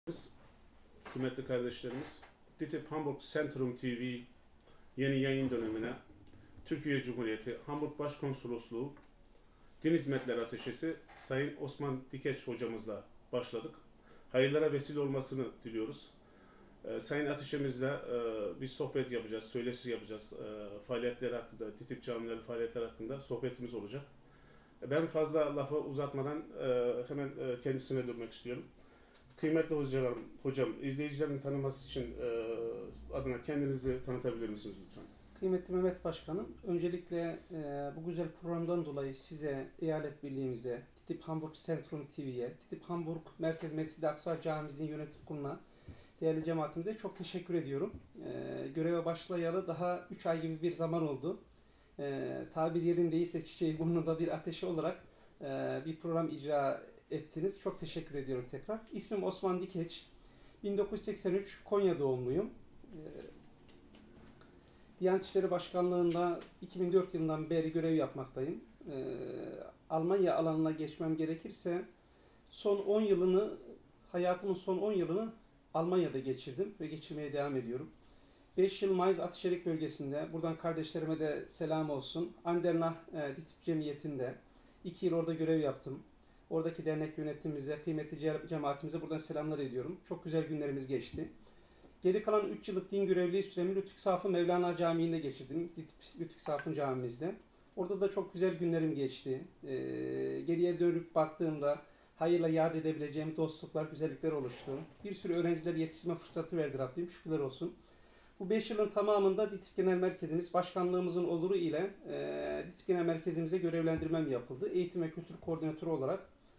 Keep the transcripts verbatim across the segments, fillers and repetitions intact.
Biz, kıymetli kardeşlerimiz, DİTİB Hamburg Centrum T V yeni yayın dönemine Türkiye Cumhuriyeti Hamburg Başkonsolosluğu Din Hizmetleri Ateşesi Sayın Osman Dikeç hocamızla başladık. Hayırlara vesile olmasını diliyoruz. Ee, Sayın Ateşemizle e, bir sohbet yapacağız, söyleşi yapacağız. E, faaliyetler hakkında, DİTİB camileri faaliyetler hakkında sohbetimiz olacak. Ben fazla lafı uzatmadan e, hemen e, kendisine dönmek istiyorum. Kıymetli hocam, hocam izleyicilerin tanıması için e, adına kendinizi tanıtabilir misiniz lütfen? Kıymetli Mehmet Başkanım, öncelikle e, bu güzel programdan dolayı size, eyalet birliğimize, DİTİB Hamburg Centrum T V'ye, DİTİB Hamburg Merkez Mescid-i Aksa Camimizin yönetim kuruluna, değerli cemaatimize çok teşekkür ediyorum. E, göreve başlayalı daha üç ay gibi bir zaman oldu. E, tabir yerindeyse çiçeği burnunda bir ateşi olarak e, bir program icra ettiniz. Çok teşekkür ediyorum tekrar. İsmim Osman Dikeç. bin dokuz yüz seksen üç Konya doğumluyum. E, Diyanet İşleri Başkanlığı'nda iki bin dört yılından beri görev yapmaktayım. Ee, Almanya alanına geçmem gerekirse son on yılını, hayatımın son on yılını Almanya'da geçirdim ve geçirmeye devam ediyorum. beş yıl Mayıs Atışerik bölgesinde, buradan kardeşlerime de selam olsun, Andernach e, DİTİB Cemiyeti'nde iki yıl orada görev yaptım. Oradaki dernek yönetimimize, kıymetli cemaatimize buradan selamlar ediyorum. Çok güzel günlerimiz geçti. Geri kalan üç yıllık din görevliliği süremi Lütfü Safı Mevlana Camii'nde geçirdim. Lütfü Safı Camimizde. Orada da çok güzel günlerim geçti. Ee, geriye dönüp baktığımda hayırla yad edebileceğim dostluklar, güzellikler oluştu. Bir sürü öğrenciler yetiştirme fırsatı verdi Rabbim. Şükürler olsun. Bu beş yılın tamamında DİTİB Genel Merkezimiz, başkanlığımızın oluru ile e, DİTİB Genel Merkezimize görevlendirmem yapıldı. Eğitim ve kültür koordinatörü olarak.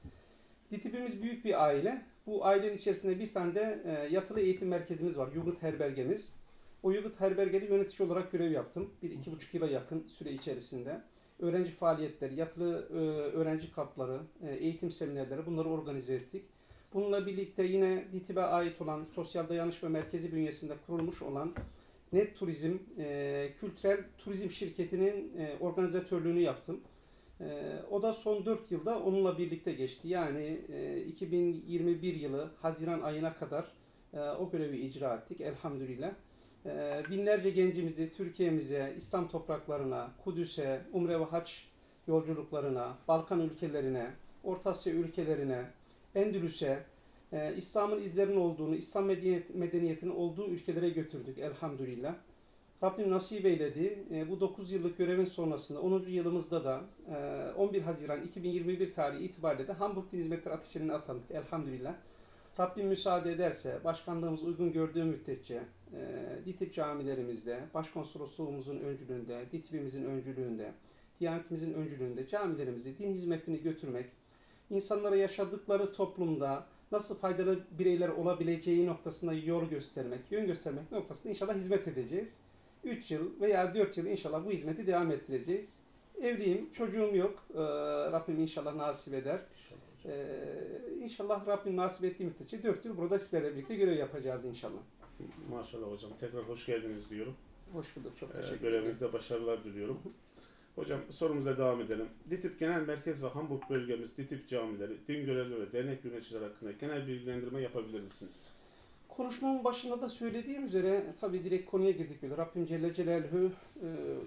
DİTİB'imiz büyük bir aile. Bu ailenin içerisinde bir tane de e, yatılı eğitim merkezimiz var. Jugendherbergemiz. O Jugendherberge'de yönetici olarak görev yaptım. Bir iki buçuk yıla yakın süre içerisinde. Öğrenci faaliyetleri, yatılı e, öğrenci kampları, e, eğitim seminerleri bunları organize ettik. Bununla birlikte yine DİTİB'e ait olan Sosyal Dayanışma Merkezi bünyesinde kurulmuş olan Net Turizm, e, Kültürel Turizm Şirketi'nin e, organizatörlüğünü yaptım. Ee, o da son dört yılda onunla birlikte geçti. Yani e, iki bin yirmi bir yılı Haziran ayına kadar e, o görevi icra ettik elhamdülillah. E, binlerce gencimizi Türkiye'mize, İslam topraklarına, Kudüs'e, Umre ve Hac yolculuklarına, Balkan ülkelerine, Orta Asya ülkelerine, Endülüs'e, e, İslam'ın izlerinin olduğunu, İslam medeniyet, medeniyetinin olduğu ülkelere götürdük elhamdülillah. Rabbim nasip eyledi. E, bu dokuz yıllık görevin sonrasında onuncu yılımızda da e, on bir Haziran iki bin yirmi bir tarihi itibariyle de Hamburg Din Hizmetleri Ateşesi'ne atandık elhamdülillah. Rabbim müsaade ederse, başkanlığımız uygun gördüğü müddetçe e, DİTİB camilerimizde, başkonsolosluğumuzun öncülüğünde, DİTİB'imizin öncülüğünde, Diyanetimizin öncülüğünde camilerimizi, din hizmetini götürmek, insanlara yaşadıkları toplumda nasıl faydalı bireyler olabileceği noktasında yol göstermek, yön göstermek noktasında inşallah hizmet edeceğiz. üç yıl veya dört yıl inşallah bu hizmeti devam ettireceğiz. Evliyim, çocuğum yok. Ee, Rabbim inşallah nasip eder. İnşallah. Ee, inşallah Rabbim nasip ettiği müddetçe dört yıl burada sizlerle birlikte görev yapacağız inşallah. Maşallah hocam. Tekrar hoş geldiniz diyorum. Hoş bulduk. Çok Ee, teşekkür ederim. Görevinizde başarılar diliyorum. Hocam sorumuza devam edelim. DİTİB Genel Merkez ve Hamburg bölgemiz DİTİB camileri, din görevlileri ve dernek yöneticileri hakkında genel bilgilendirme yapabilir misiniz? Konuşmamın başında da söylediğim üzere tabi direkt konuya girdik böyle. Rabbim Celle Celaluhu e,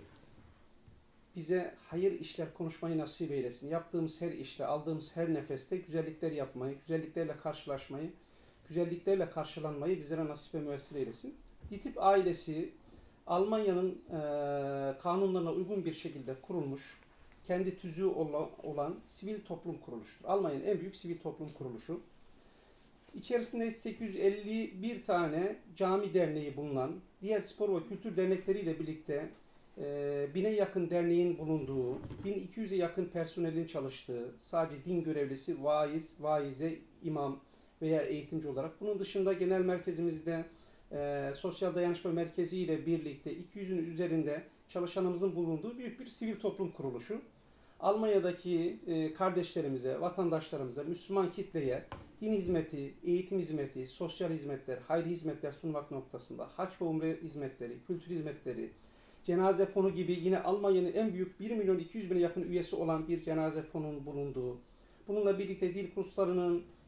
bize hayır işler konuşmayı nasip eylesin. Yaptığımız her işte, aldığımız her nefeste güzellikler yapmayı, güzelliklerle karşılaşmayı, güzelliklerle karşılanmayı bizlere nasip ve müessir eylesin. DİTİB ailesi Almanya'nın e, kanunlarına uygun bir şekilde kurulmuş, kendi tüzüğü olan, olan sivil toplum kuruluşudur. Almanya'nın en büyük sivil toplum kuruluşu. İçerisinde sekiz yüz elli bir tane cami derneği bulunan, diğer spor ve kültür dernekleriyle birlikte e, bine yakın derneğin bulunduğu, bin iki yüze yakın personelin çalıştığı, sadece din görevlisi, vaiz, vaize, imam veya eğitimci olarak. Bunun dışında genel merkezimizde e, Sosyal Dayanışma Merkezi ile birlikte iki yüzün üzerinde çalışanımızın bulunduğu büyük bir sivil toplum kuruluşu. Almanya'daki e, kardeşlerimize, vatandaşlarımıza, Müslüman kitleye din hizmeti, eğitim hizmeti, sosyal hizmetler, hayri hizmetler sunmak noktasında hac ve umre hizmetleri, kültür hizmetleri, cenaze fonu gibi yine Almanya'nın en büyük bir milyon iki yüz bine yakın üyesi olan bir cenaze fonunun bulunduğu, bununla birlikte dil kurslarının,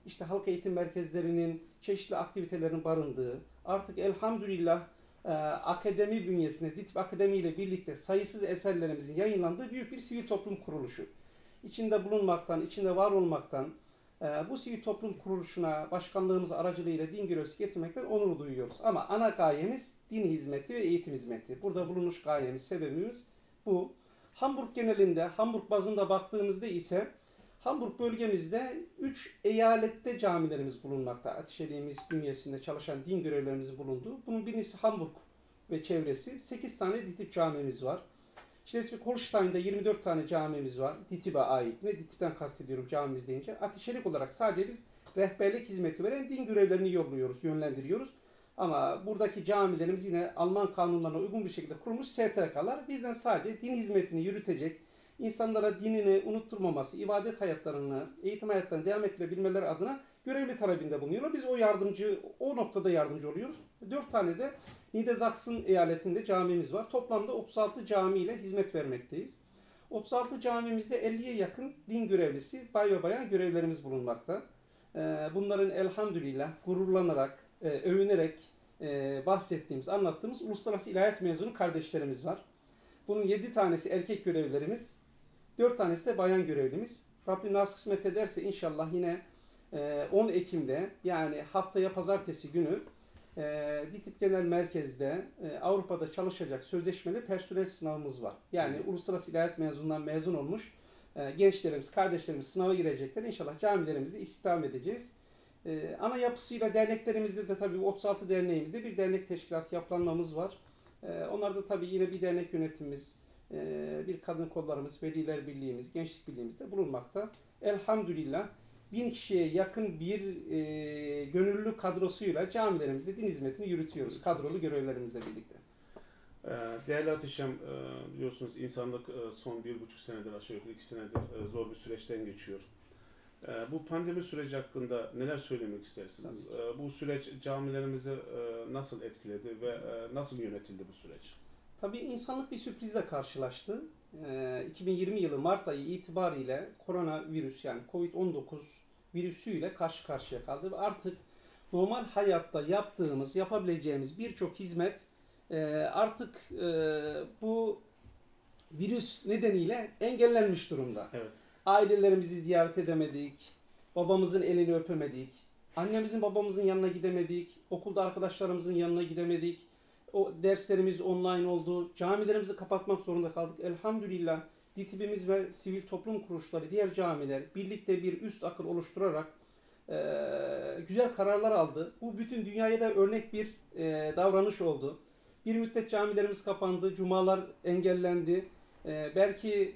işte halk eğitim merkezlerinin çeşitli aktivitelerin barındığı, artık elhamdülillah e, akademi bünyesinde, DİTİB Akademi ile birlikte sayısız eserlerimizin yayınlandığı büyük bir sivil toplum kuruluşu. İçinde bulunmaktan, içinde var olmaktan, e, bu sivil toplum kuruluşuna başkanlığımız aracılığıyla din görevlisi getirmekten onur duyuyoruz. Ama ana gayemiz din hizmeti ve eğitim hizmeti. Burada bulunuş gayemiz, sebebimiz bu. Hamburg genelinde, Hamburg bazında baktığımızda ise Hamburg bölgemizde üç eyalette camilerimiz bulunmakta. Ateşeliğimiz bünyesinde çalışan din görevlerimizin bulunduğu. Bunun birincisi Hamburg ve çevresi. sekiz tane DİTİB camimiz var. Schleswig-Holstein'da yirmi dört tane camimiz var. DİTİB'e ait. Ne DİTİB'den kastediyorum camimiz deyince. Ateşelik olarak sadece biz rehberlik hizmeti veren din görevlerini yolluyoruz, yönlendiriyoruz. Ama buradaki camilerimiz yine Alman kanunlarına uygun bir şekilde kurulmuş S T K'lar. Bizden sadece din hizmetini yürütecek, insanlara dinini unutturmaması, ibadet hayatlarını, eğitim hayatlarını devam ettirebilmeleri adına görevli talebinde bulunuyorlar. Biz o yardımcı, o noktada yardımcı oluyoruz. Dört tane de Niedersachsen eyaletinde camimiz var. Toplamda otuz altı cami ile hizmet vermekteyiz. otuz altı camimizde elliye yakın din görevlisi, bay ve bayan görevlerimiz bulunmakta. Bunların elhamdülillah gururlanarak, övünerek bahsettiğimiz, anlattığımız uluslararası ilahiyat mezunu kardeşlerimiz var. Bunun yedi tanesi erkek görevlilerimiz, dört tanesi de bayan görevlimiz. Rabbim nasip kısmet ederse inşallah yine on Ekim'de, yani haftaya pazartesi günü DİTİB Genel Merkez'de Avrupa'da çalışacak sözleşmeli personel sınavımız var. Yani uluslararası ilahiyat mezunundan mezun olmuş gençlerimiz, kardeşlerimiz sınava girecekler. İnşallah camilerimizde istihdam edeceğiz. Ana yapısıyla derneklerimizde de tabii otuz altı derneğimizde bir dernek teşkilat yapılanmamız var. Onlarda tabii yine bir dernek yönetimimiz, bir kadın kollarımız, veliler birliğimiz, gençlik birliğimiz de bulunmakta. Elhamdülillah bin kişiye yakın bir e, gönüllü kadrosuyla camilerimizde din hizmetini yürütüyoruz. Kadrolu görevlerimizle birlikte. Değerli Ateşem, biliyorsunuz insanlık son bir buçuk senedir, aşağı yukarı iki senedir zor bir süreçten geçiyor. Bu pandemi süreci hakkında neler söylemek istersiniz? Bu süreç camilerimizi nasıl etkiledi ve nasıl yönetildi bu süreç? Tabii insanlık bir sürprizle karşılaştı. iki bin yirmi yılı Mart ayı itibariyle koronavirüs, yani kovid on dokuz virüsüyle karşı karşıya kaldı. Ve artık normal hayatta yaptığımız, yapabileceğimiz birçok hizmet artık bu virüs nedeniyle engellenmiş durumda. Evet. Ailelerimizi ziyaret edemedik, babamızın elini öpemedik, annemizin babamızın yanına gidemedik, okulda arkadaşlarımızın yanına gidemedik. O derslerimiz online oldu, camilerimizi kapatmak zorunda kaldık. Elhamdülillah DİTİB'imiz ve sivil toplum kuruluşları, diğer camiler birlikte bir üst akıl oluşturarak e, güzel kararlar aldı. Bu bütün dünyaya da örnek bir e, davranış oldu. Bir müddet camilerimiz kapandı, cumalar engellendi. E, belki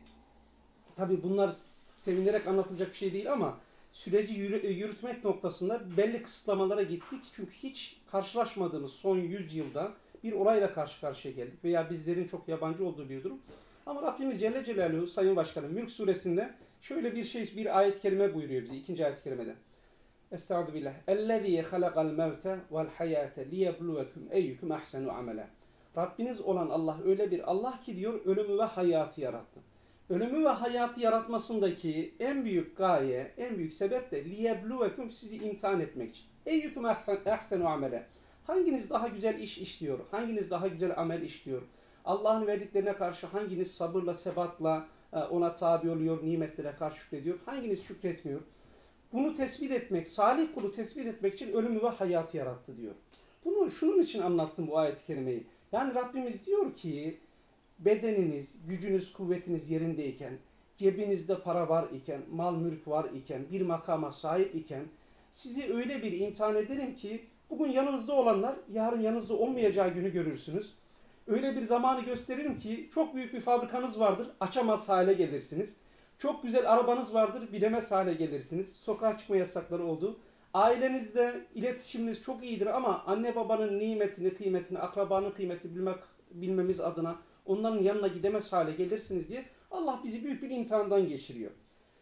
tabii bunlar sevinerek anlatılacak bir şey değil ama süreci yürü, yürütmek noktasında belli kısıtlamalara gittik. Çünkü hiç karşılaşmadığımız son yüz yılda bir olayla karşı karşıya geldik veya bizlerin çok yabancı olduğu bir durum. Ama Rabbimiz Celle Celaluhu, Sayın Başkanım, Mülk Suresinde şöyle bir şey, bir ayet-i kerime buyuruyor bize, ikinci ayet-i kerimede. Estaizu billah. Ellezî halakal mevte vel hayâte liyebluvekum eyyukum ahsenu amela. Rabbiniz olan Allah öyle bir Allah ki diyor, ölümü ve hayatı yarattı. Ölümü ve hayatı yaratmasındaki en büyük gaye, en büyük sebep de liyebluvekum, sizi imtihan etmek için. Eyyukum ahsenu amela. Hanginiz daha güzel iş işliyor? Hanginiz daha güzel amel işliyor? Allah'ın verdiklerine karşı hanginiz sabırla, sebatla ona tabi oluyor, nimetlere karşı şükrediyor? Hanginiz şükretmiyor? Bunu tespit etmek, salih kulu tespit etmek için ölümü ve hayatı yarattı diyor. Bunu şunun için anlattım bu ayet-i kerimeyi. Yani Rabbimiz diyor ki, bedeniniz, gücünüz, kuvvetiniz yerindeyken, cebinizde para var iken, mal mülk var iken, bir makama sahip iken, sizi öyle bir imtihan ederim ki, bugün yanınızda olanlar yarın yanınızda olmayacağı günü görürsünüz. Öyle bir zamanı gösteririm ki çok büyük bir fabrikanız vardır, açamaz hale gelirsiniz. Çok güzel arabanız vardır, bilemez hale gelirsiniz. Sokağa çıkma yasakları oldu. Ailenizde iletişiminiz çok iyidir ama anne babanın nimetini, kıymetini, akrabanın kıymetini bilmek, bilmemiz adına onların yanına gidemez hale gelirsiniz diye Allah bizi büyük bir imtihandan geçiriyor.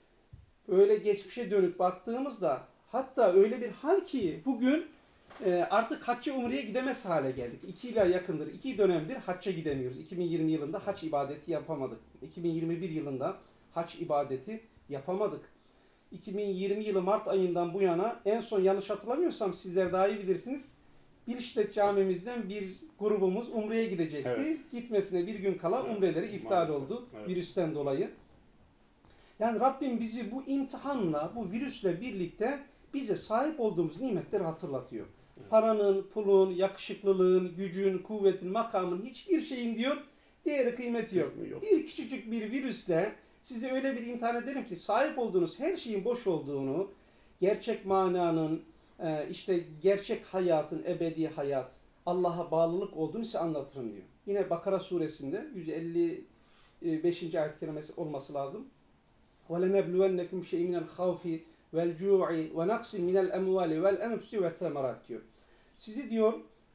Öyle geçmişe dönük baktığımızda hatta öyle bir hal ki bugün artık hacca umreye gidemez hale geldik. İki yıla yakındır, iki dönemdir hacca gidemiyoruz. iki bin yirmi yılında hac ibadeti yapamadık. iki bin yirmi bir yılında hac ibadeti yapamadık. iki bin yirmi yılı Mart ayından bu yana en son yanlış hatırlamıyorsam sizler daha iyi bilirsiniz. Bilişlet camimizden bir grubumuz Umre'ye gidecekti. Evet. Gitmesine bir gün kala Evet, umreleri iptal maalesef. oldu Evet. virüsten dolayı. Yani Rabbim bizi bu imtihanla, bu virüsle birlikte bize sahip olduğumuz nimetleri hatırlatıyor. Evet. Paranın, pulun, yakışıklılığın, gücün, kuvvetin, makamın hiçbir şeyin diyor değeri kıymeti yok. Yok. Bir küçücük bir virüsle size öyle bir imtihan ederim ki sahip olduğunuz her şeyin boş olduğunu, gerçek mananın, işte gerçek hayatın, ebedi hayat, Allah'a bağlılık olduğunu size anlatırım diyor. Yine Bakara suresinde yüz elli beşinci ayet-i kerimesi olması lazım. وَلَنَبْلُوَنَّكُمْ شَيْءٍ مِنَ الْخَوْفِ وَالْجُوعِ وَنَقْصٍ مِنَ الْأَمْوَالِ وَالْأَنْفُسِ وَالثَّمَرَاتِ diyor. Sizi diyor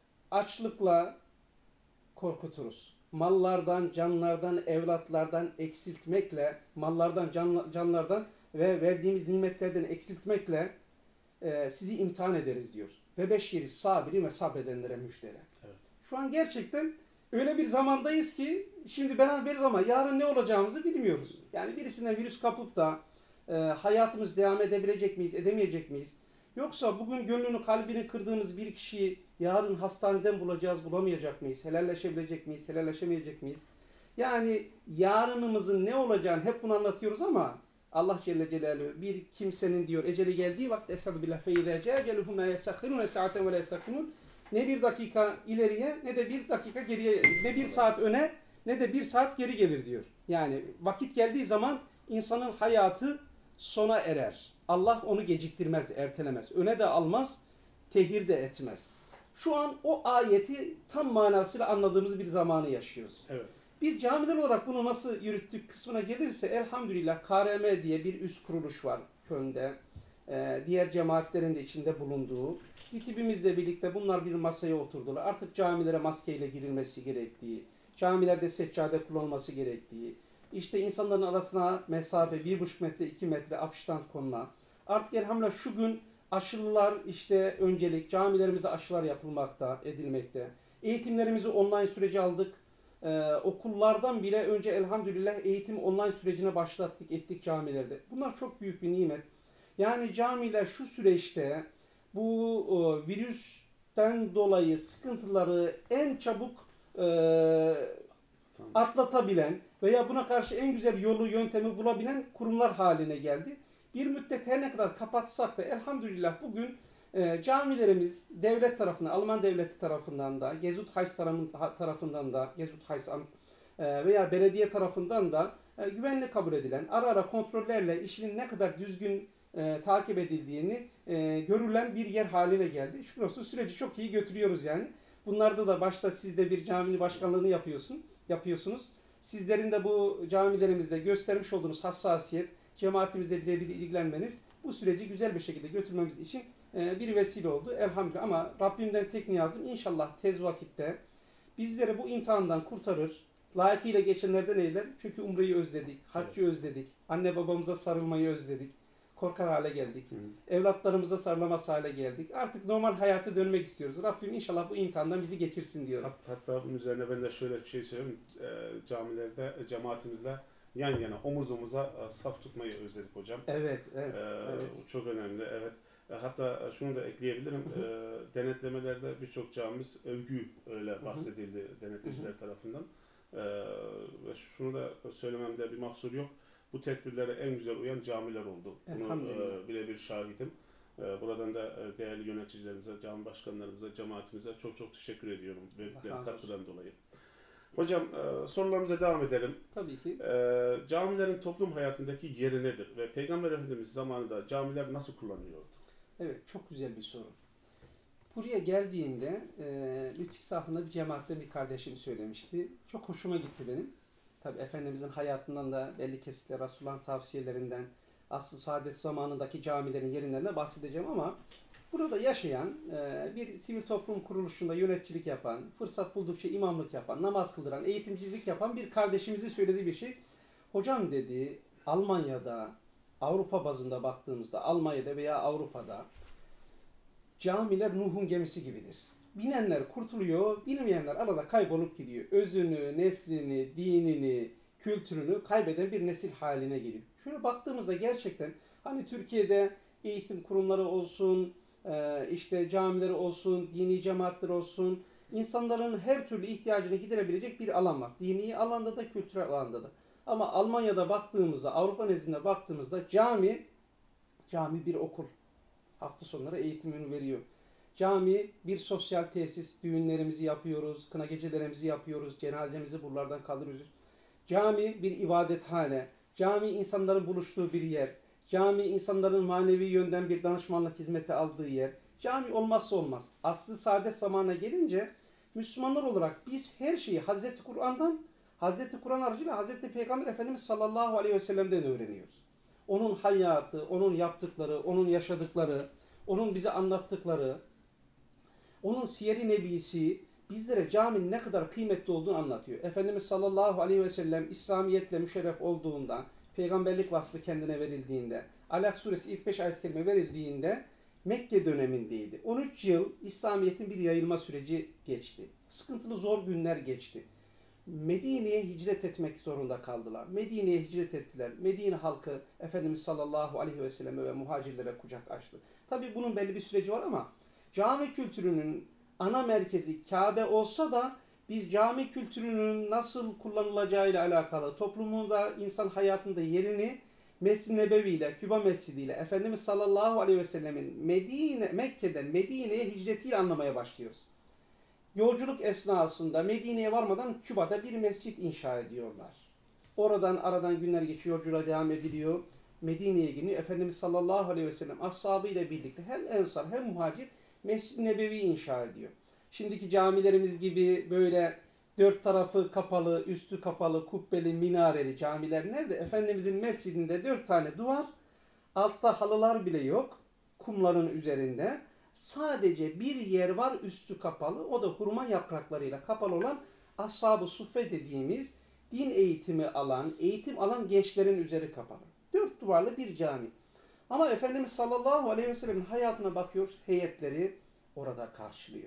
açlıkla korkuturuz. Mallardan, canlardan, evlatlardan eksiltmekle, mallardan, can, canlardan ve verdiğimiz nimetlerden eksiltmekle e, sizi imtihan ederiz diyor. Ve beşşiri sabiri ve sabredenlere müjdele. Evet. Şu an gerçekten öyle bir zamandayız ki şimdi beraberiz ama yarın ne olacağımızı bilmiyoruz. Yani birisinden virüs kapıp da e, hayatımız devam edebilecek miyiz, edemeyecek miyiz? Yoksa bugün gönlünü, kalbini kırdığımız bir kişiyi yarın hastaneden bulacağız, bulamayacak mıyız? Helalleşebilecek miyiz, helalleşemeyecek miyiz? Yani yarınımızın ne olacağını hep bunu anlatıyoruz ama Allah Celle Celaluhu bir kimsenin diyor eceli geldiği vakit esad billah feyde ceceluhum la yasahhirun saaten ve la yastakhimun ne bir dakika ileriye ne de bir dakika geriye, ne bir saat öne ne de bir saat geri gelir diyor. Yani vakit geldiği zaman insanın hayatı sona erer. Allah onu geciktirmez, ertelemez. Öne de almaz, tehir de etmez. Şu an o ayeti tam manasıyla anladığımız bir zamanı yaşıyoruz. Evet. Biz camiler olarak bunu nasıl yürüttük kısmına gelirse elhamdülillah K R M diye bir üst kuruluş var Köln'de. Ee, diğer cemaatlerin de içinde bulunduğu. Ekibimizle birlikte bunlar bir masaya oturdular. Artık camilere maskeyle girilmesi gerektiği, camilerde seccade kullanılması gerektiği, işte insanların arasına mesafe bir buçuk metre, iki metre apıştan konma. Artık elhamdülillah şu gün aşılılar işte öncelik, camilerimizde aşılar yapılmakta, edilmekte. Eğitimlerimizi online sürece aldık. Ee, okullardan bile önce elhamdülillah eğitim online sürecine başlattık, ettik camilerde. Bunlar çok büyük bir nimet. Yani camiler şu süreçte bu o, virüsten dolayı sıkıntıları en çabuk e, Tamam. atlatabilen veya buna karşı en güzel yolu, yöntemi bulabilen kurumlar haline geldi. Bir müddet her ne kadar kapatsak da elhamdülillah bugün e, camilerimiz devlet tarafından, Alman devleti tarafından da, Gesundheits tarafından da, Gesundheitsamt e, veya belediye tarafından da e, güvenli kabul edilen, ara ara kontrollerle işinin ne kadar düzgün e, takip edildiğini e, görülen bir yer haline geldi. Şükür olsun süreci çok iyi götürüyoruz yani. Bunlarda da başta siz de bir cami başkanlığını yapıyorsun, yapıyorsunuz. Sizlerin de bu camilerimizde göstermiş olduğunuz hassasiyet, cemaatimizle birebir ilgilenmeniz bu süreci güzel bir şekilde götürmemiz için e, bir vesile oldu. Elhamdülillah ama Rabbimden tek niyazım inşallah tez vakitte bizleri bu imtihandan kurtarır. Layıkıyla geçenlerden eyler. Çünkü umreyi özledik, haccı Evet. özledik, anne babamıza sarılmayı özledik. Korkar hale geldik. Hı. Evlatlarımıza sarılamaz hale geldik. Artık normal hayata dönmek istiyoruz. Rabbim inşallah bu imtihandan bizi geçirsin diyorum. Hat- Hatta bunun üzerine ben de şöyle bir şey söyleyeyim. E, camilerde, e, cemaatimizle yan yana, omuz omuza e, saf tutmayı özledik hocam. Evet, evet, E, evet. O çok önemli, evet. E, hatta şunu da ekleyebilirim. E, denetlemelerde birçok camimiz övgü öyle bahsedildi denetleyiciler tarafından. E, ve şunu da söylememde bir mahsur yok. Bu tedbirlere en güzel uyan camiler oldu. Bunu e, birebir şahidim. E, buradan da e, değerli yöneticilerimize, cami başkanlarımıza, cemaatimize çok çok teşekkür ediyorum verdikleri katkıdan dolayı. Hocam e, sorularımıza devam edelim. Tabii ki. E, camilerin toplum hayatındaki yeri nedir? Ve Peygamber Efendimiz zamanında camiler nasıl kullanılıyordu? Evet, çok güzel bir soru. Buraya geldiğimde e, Lütfik Safı'nda bir cemaatte bir kardeşim söylemişti. Çok hoşuma gitti benim. Tabii Efendimizin hayatından da belli kesitler, Resulullah'ın tavsiyelerinden, asr-ı saadet zamanındaki camilerin yerinden de bahsedeceğim ama burada yaşayan, e, bir sivil toplum kuruluşunda yöneticilik yapan, fırsat buldukça imamlık yapan, namaz kıldıran, eğitimcilik yapan bir kardeşimizin söylediği bir şey. Hocam dedi, Almanya'da, Avrupa bazında baktığımızda, Almanya'da veya Avrupa'da camiler Nuh'un gemisi gibidir. Binenler kurtuluyor, bilmeyenler arada kaybolup gidiyor. Özünü, neslini, dinini, kültürünü kaybeden bir nesil haline geliyor. Şöyle baktığımızda gerçekten Hani Türkiye'de eğitim kurumları olsun, e, işte camileri olsun, dini cemaatler olsun, insanların her türlü ihtiyacını giderebilecek bir alan var. Dini alanda da, kültürel alanda da. Ama Almanya'da baktığımızda, Avrupa nezdinde baktığımızda cami, cami bir okul. Hafta sonları eğitimini veriyor. Cami bir sosyal tesis, düğünlerimizi yapıyoruz, kına gecelerimizi yapıyoruz, cenazemizi buralardan kaldırıyoruz. Cami bir ibadethane, cami insanların buluştuğu bir yer, cami insanların manevi yönden bir danışmanlık hizmeti aldığı yer. Cami olmazsa olmaz. Asr-ı saadet zamanına gelince Müslümanlar olarak biz her şeyi Hazreti Kur'an'dan, Hazreti Kur'an aracıyla Hazreti Peygamber Efendimiz sallallahu aleyhi ve sellem'den öğreniyoruz. Onun hayatı, onun yaptıkları, onun yaşadıkları, onun bize anlattıkları, onun siyer-i nebisi bizlere caminin ne kadar kıymetli olduğunu anlatıyor. Efendimiz sallallahu aleyhi ve sellem İslamiyetle müşerref olduğunda, peygamberlik vasfı kendine verildiğinde, Alak suresi ilk beş ayet-i kerime verildiğinde Mekke dönemindeydi. on üç yıl İslamiyet'in bir yayılma süreci geçti. Sıkıntılı zor günler geçti. Medine'ye hicret etmek zorunda kaldılar. Medine'ye hicret ettiler. Medine halkı Efendimiz sallallahu aleyhi ve selleme ve muhacirlere kucak açtı. Tabi bunun belli bir süreci var ama cami kültürünün ana merkezi Kabe olsa da biz cami kültürünün nasıl kullanılacağıyla alakalı toplumunda, insan hayatında yerini Mescid-i Nebevi ile, Küba Mescidi ile Efendimiz sallallahu aleyhi ve sellemin Medine, Mekke'den Medine'ye hicretiyle anlamaya başlıyoruz. Yolculuk esnasında Medine'ye varmadan Küba'da bir mescit inşa ediyorlar. Oradan aradan günler geçiyor, yolculuğa devam ediliyor. Medine'ye gidiyor. Efendimiz sallallahu aleyhi ve sellem ashabı ile birlikte hem ensar hem muhacir Mescid-i Nebevi inşa ediyor. Şimdiki camilerimiz gibi böyle dört tarafı kapalı, üstü kapalı, kubbeli, minareli camiler nerede? Efendimizin mescidinde dört tane duvar, altta halılar bile yok, kumların üzerinde. Sadece bir yer var üstü kapalı, o da hurma yapraklarıyla kapalı olan Ashab-ı Suffe dediğimiz din eğitimi alan, eğitim alan gençlerin üzeri kapalı. Dört duvarlı bir cami. Ama Efendimiz sallallahu aleyhi ve sellem'in hayatına bakıyoruz, heyetleri orada karşılıyor.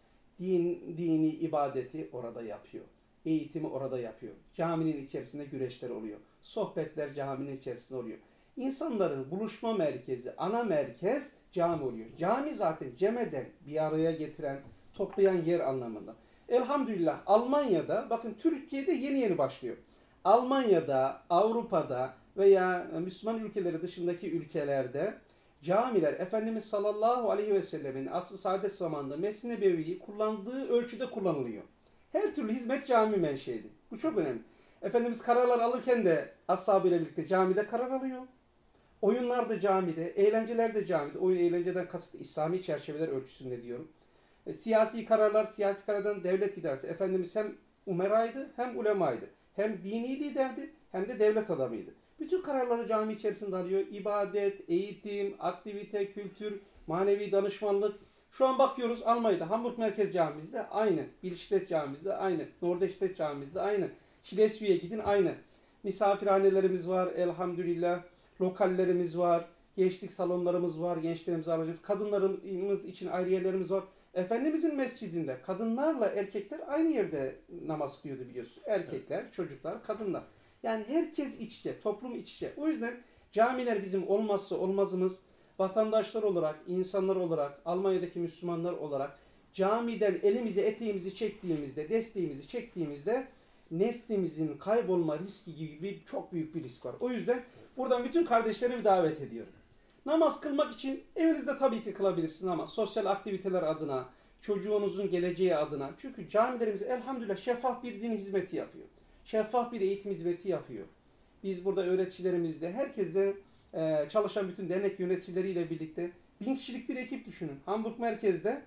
Din, dini ibadeti orada yapıyor. Eğitimi orada yapıyor. Caminin içerisinde güreşler oluyor. Sohbetler caminin içerisinde oluyor. İnsanların buluşma merkezi, ana merkez cami oluyor. Cami zaten cem eden, bir araya getiren, toplayan yer anlamında. Elhamdülillah Almanya'da, bakın Türkiye'de yeni yeni başlıyor. Almanya'da, Avrupa'da veya Müslüman ülkeleri dışındaki ülkelerde camiler Efendimiz sallallahu aleyhi ve sellemin asr-ı saadet zamanında Mescid-i Nebevi'yi kullandığı ölçüde kullanılıyor. Her türlü hizmet cami menşeili. Bu çok önemli. Efendimiz kararlar alırken de ashabıyla birlikte camide karar alıyor. Oyunlar da camide, eğlenceler de camide. Oyun eğlenceden kasıt İslami çerçeveler ölçüsünde diyorum. E, siyasi kararlar, siyasi karardan devlet idaresi. Efendimiz hem umeraydı hem ulemaydı. Hem dini liderdi hem de devlet adamıydı. Bütün kararları cami içerisinde alıyor. İbadet, eğitim, aktivite, kültür, manevi danışmanlık. Şu an bakıyoruz Almanya'da Hamburg Merkez Camimizde aynı. Billstedt Camimizde aynı. Norderstedt Camimizde aynı. Schleswig'e gidin aynı. Misafirhanelerimiz var elhamdülillah. Lokallerimiz var. Gençlik salonlarımız var. Gençlerimizi alacağız. Kadınlarımız için ayrı yerlerimiz var. Efendimizin mescidinde kadınlarla erkekler aynı yerde namaz kılıyordu biliyorsun. Erkekler, çocuklar, kadınlar. Yani herkes iç içe, toplum iç içe. O yüzden camiler bizim olmazsa olmazımız. Vatandaşlar olarak, insanlar olarak, Almanya'daki Müslümanlar olarak camiden elimizi, eteğimizi çektiğimizde, desteğimizi çektiğimizde neslimizin kaybolma riski gibi çok büyük bir risk var. O yüzden buradan bütün kardeşlerimi davet ediyorum. Namaz kılmak için evinizde tabii ki kılabilirsiniz ama sosyal aktiviteler adına, çocuğunuzun geleceği adına. Çünkü camilerimiz elhamdülillah şeffaf bir din hizmeti yapıyor. Şeffaf bir eğitim hizmeti yapıyor. Biz burada öğreticilerimizle, herkesle e, çalışan bütün dernek yöneticileriyle birlikte bin kişilik bir ekip düşünün. Hamburg merkezde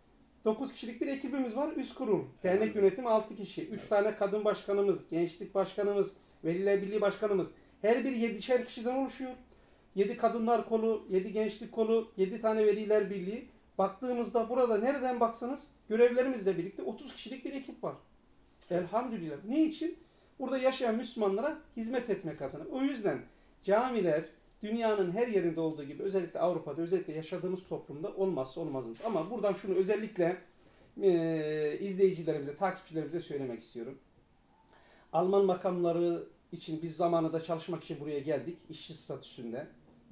dokuz kişilik bir ekibimiz var. Üst kurul. Dernek yönetimi altı kişi. üç tane kadın başkanımız, gençlik başkanımız, veliler birliği başkanımız. Her biri yedişer kişiden oluşuyor. yedi kadınlar kolu, yedi gençlik kolu, yedi tane veliler birliği. Baktığımızda burada nereden baksanız görevlerimizle birlikte otuz kişilik bir ekip var. Elhamdülillah. Niçin? Burada yaşayan Müslümanlara hizmet etmek adına. O yüzden camiler dünyanın her yerinde olduğu gibi özellikle Avrupa'da, özellikle yaşadığımız toplumda olmazsa olmazımız. Ama buradan şunu özellikle e, izleyicilerimize, takipçilerimize söylemek istiyorum. Alman makamları için biz zamanında çalışmak için buraya geldik. İşçi statüsünde.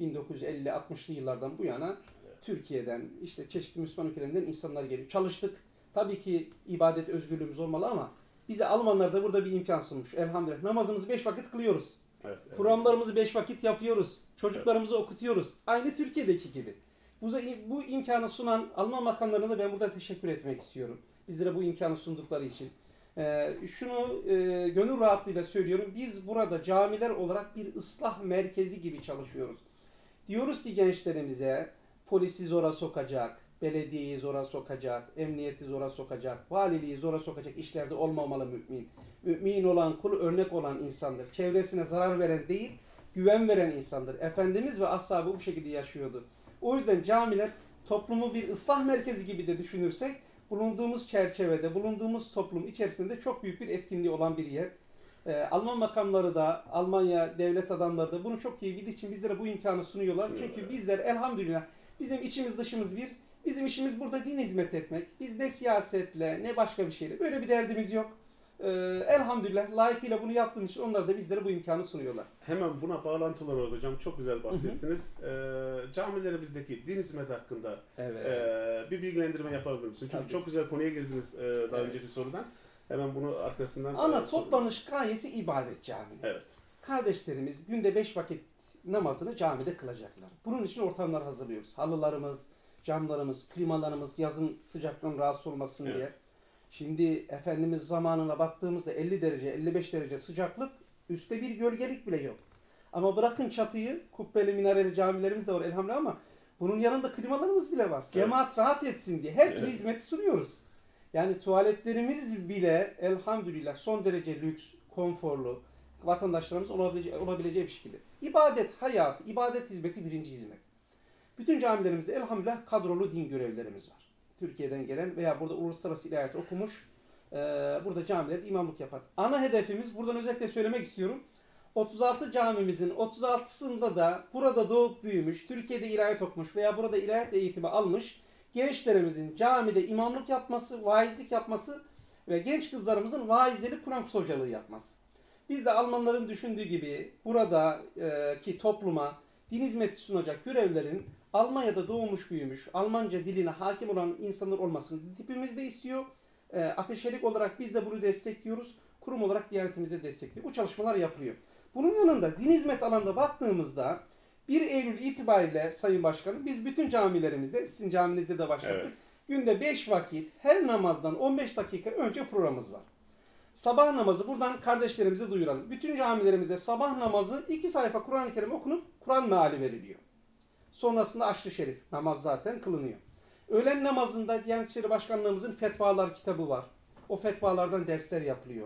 bin dokuz yüz elli altmışlı yıllardan bu yana Türkiye'den, işte çeşitli Müslüman ülkelerinden insanlar geliyor. Çalıştık. Tabii ki ibadet özgürlüğümüz olmalı ama bize Almanlar da burada bir imkan sunmuş. Elhamdülillah. Namazımızı beş vakit kılıyoruz. Evet, evet. Kur'anlarımızı beş vakit yapıyoruz. Çocuklarımızı evet. okutuyoruz. Aynı Türkiye'deki gibi. Bu, bu imkanı sunan Alman makamlarına da ben burada teşekkür etmek istiyorum. Bizlere bu imkanı sundukları için. Ee, şunu e, gönül rahatlığıyla söylüyorum. Biz burada camiler olarak bir ıslah merkezi gibi çalışıyoruz. Diyoruz ki gençlerimize polisi zora sokacak, belediyeyi zora sokacak, emniyeti zora sokacak, valiliği zora sokacak işlerde olmamalı mümin. Mümin olan kul örnek olan insandır. Çevresine zarar veren değil, güven veren insandır. Efendimiz ve ashabı bu şekilde yaşıyordu. O yüzden camiler toplumu bir ıslah merkezi gibi de düşünürsek, bulunduğumuz çerçevede, bulunduğumuz toplum içerisinde çok büyük bir etkinliği olan bir yer. Ee, Alman makamları da, Almanya devlet adamları da bunu çok iyi bildiği için bizlere bu imkanı sunuyorlar. Sunuyorlar. Çünkü bizler elhamdülillah bizim içimiz dışımız bir. Bizim işimiz burada din hizmet etmek. Biz ne siyasetle ne başka bir şeyle. Böyle bir derdimiz yok. Ee, elhamdülillah layıkıyla bunu yaptığımız için onlar da bizlere bu imkanı sunuyorlar. Hemen buna bağlantılı olarak hocam çok güzel bahsettiniz. Hı hı. Ee, camilerimizdeki din hizmeti hakkında evet. e, bir bilgilendirme yapabilir misiniz? Çünkü Tabii. çok güzel konuya girdiniz e, daha evet. önceki sorudan. Hemen bunu arkasından... Ana e, toplanış gayesi ibadet cami. Evet. Kardeşlerimiz günde beş vakit namazını camide kılacaklar. Bunun için ortamlar hazırlıyoruz. Halılarımız, camlarımız, klimalarımız yazın sıcaktan rahatsız olmasın evet. diye. Şimdi Efendimiz zamanına baktığımızda elli derece, elli beş derece sıcaklık, üstte bir gölgelik bile yok. Ama bırakın çatıyı, kubbeli minareli camilerimiz de var elhamdülillah ama bunun yanında klimalarımız bile var. Evet. Cemaat rahat etsin diye her türlü evet. hizmeti sunuyoruz. Yani tuvaletlerimiz bile elhamdülillah son derece lüks, konforlu, vatandaşlarımız olabileceği, olabileceği bir şekilde. İbadet, hayat, ibadet hizmeti birinci hizmet. Bütün camilerimizde elhamdülillah kadrolu din görevlilerimiz var. Türkiye'den gelen veya burada uluslararası ilahiyat okumuş, e, burada camilerde imamlık yapar. Ana hedefimiz, buradan özellikle söylemek istiyorum, otuz altı camimizin otuz altısında da burada doğup büyümüş, Türkiye'de ilahiyat okumuş veya burada ilahiyat eğitimi almış gençlerimizin camide imamlık yapması, vaizlik yapması ve genç kızlarımızın vaizleri Kur'an kursu hocalığı yapması. Biz de Almanların düşündüğü gibi buradaki topluma din hizmeti sunacak görevlerin Almanya'da doğmuş büyümüş, Almanca diline hakim olan insanlar olmasını tipimiz de istiyor. E, Ateşelik olarak biz de bunu destekliyoruz. Kurum olarak Diyanetimiz de destekliyor. Bu çalışmalar yapılıyor. Bunun yanında din hizmet alanında baktığımızda bir Eylül itibariyle Sayın Başkanım biz bütün camilerimizde, sizin caminizde de başladık. Evet. Günde beş vakit her namazdan on beş dakika önce programımız var. Sabah namazı buradan kardeşlerimize duyuralım. Bütün camilerimizde sabah namazı iki sayfa Kur'an-ı Kerim okunup Kur'an meali veriliyor. Sonrasında Aşr-ı Şerif namaz zaten kılınıyor. Öğlen namazında Diyanet İşleri Başkanlığımızın fetvalar kitabı var. O fetvalardan dersler yapılıyor.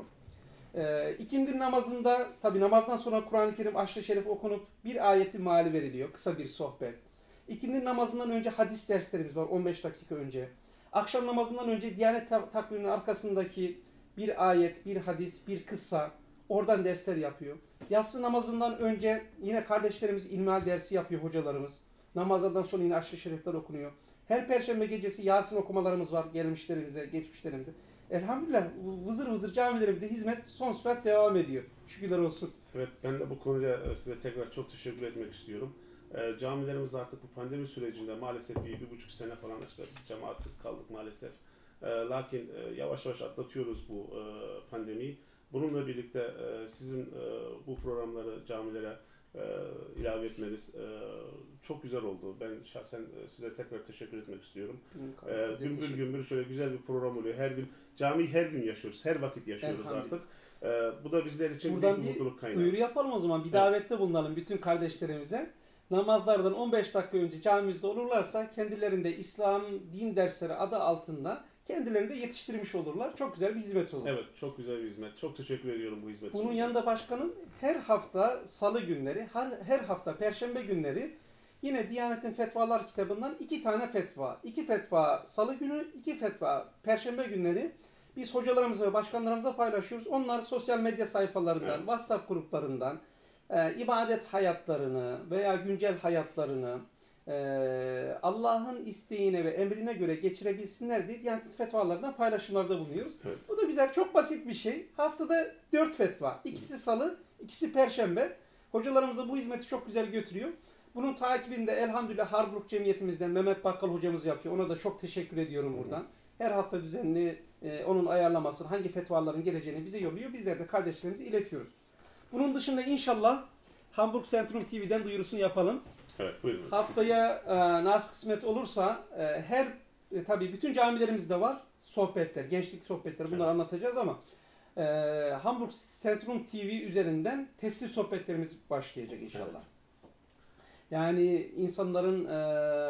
Ee, ikindi namazında tabi namazdan sonra Kur'an-ı Kerim Aşr-ı Şerif okunup bir ayeti meali veriliyor. Kısa bir sohbet. İkindi namazından önce hadis derslerimiz var on beş dakika önce. Akşam namazından önce Diyanet takviminin arkasındaki bir ayet, bir hadis, bir kıssa oradan dersler yapıyor. Yatsı namazından önce yine kardeşlerimiz ilmihal dersi yapıyor hocalarımız. Namazdan sonra yine Aşr-ı Şerifler okunuyor. Her perşembe gecesi Yasin okumalarımız var gelmişlerimize, geçmişlerimize. Elhamdülillah vızır vızır camilerimizde hizmet son sürat devam ediyor. Şükürler olsun. Evet, ben de bu konuya size tekrar çok teşekkür etmek istiyorum. E, camilerimiz artık bu pandemi sürecinde maalesef bir, bir buçuk sene falan işte cemaatsiz kaldık maalesef. E, lakin e, yavaş yavaş atlatıyoruz bu e, pandemiyi. Bununla birlikte e, sizin e, bu programları camilere e, ilave etmeniz e, çok güzel oldu. Ben şahsen e, size tekrar teşekkür etmek istiyorum. E, gümbür gümbür şöyle güzel bir program oluyor. Her gün camiyi her gün yaşıyoruz. Her vakit yaşıyoruz artık. E, bu da bizler için buradan bir mutluluk kaynağı. Duyuru yapalım o zaman. Bir davette bulunalım bütün kardeşlerimize. Namazlardan on beş dakika önce camimizde olurlarsa kendilerinde İslam din dersleri adı altında kendilerini de yetiştirmiş olurlar. Çok güzel bir hizmet olur. Evet, çok güzel bir hizmet. Çok teşekkür ediyorum bu hizmet için. Bunun yanında başkanım her hafta salı günleri, her, her hafta perşembe günleri yine Diyanet'in fetvalar kitabından iki tane fetva. iki fetva salı günü, iki fetva perşembe günleri biz hocalarımıza ve başkanlarımıza paylaşıyoruz. Onlar sosyal medya sayfalarından, evet. WhatsApp gruplarından e, ibadet hayatlarını veya güncel hayatlarını Ee, Allah'ın isteğine ve emrine göre geçirebilsinler diye Diyanet fetvalardan paylaşımlarda bulunuyoruz. Evet. Bu da güzel, çok basit bir şey. Haftada dört fetva. İkisi salı, ikisi perşembe. Hocalarımız da bu hizmeti çok güzel götürüyor. Bunun takibinde elhamdülillah Harburg Cemiyetimizden Mehmet Bakkal hocamız yapıyor. Ona da çok teşekkür ediyorum buradan. Her hafta düzenli e, onun ayarlamasını, hangi fetvaların geleceğini bize yolluyor. Bizler de kardeşlerimize iletiyoruz. Bunun dışında inşallah Hamburg Centrum T V'den duyurusunu yapalım. Evet, buyurun. Haftaya e, nasip kısmet olursa e, her e, tabii bütün camilerimizde var sohbetler, gençlik sohbetleri, bunları evet. anlatacağız ama e, Hamburg Centrum T V üzerinden tefsir sohbetlerimiz başlayacak inşallah. Evet. Yani insanların e,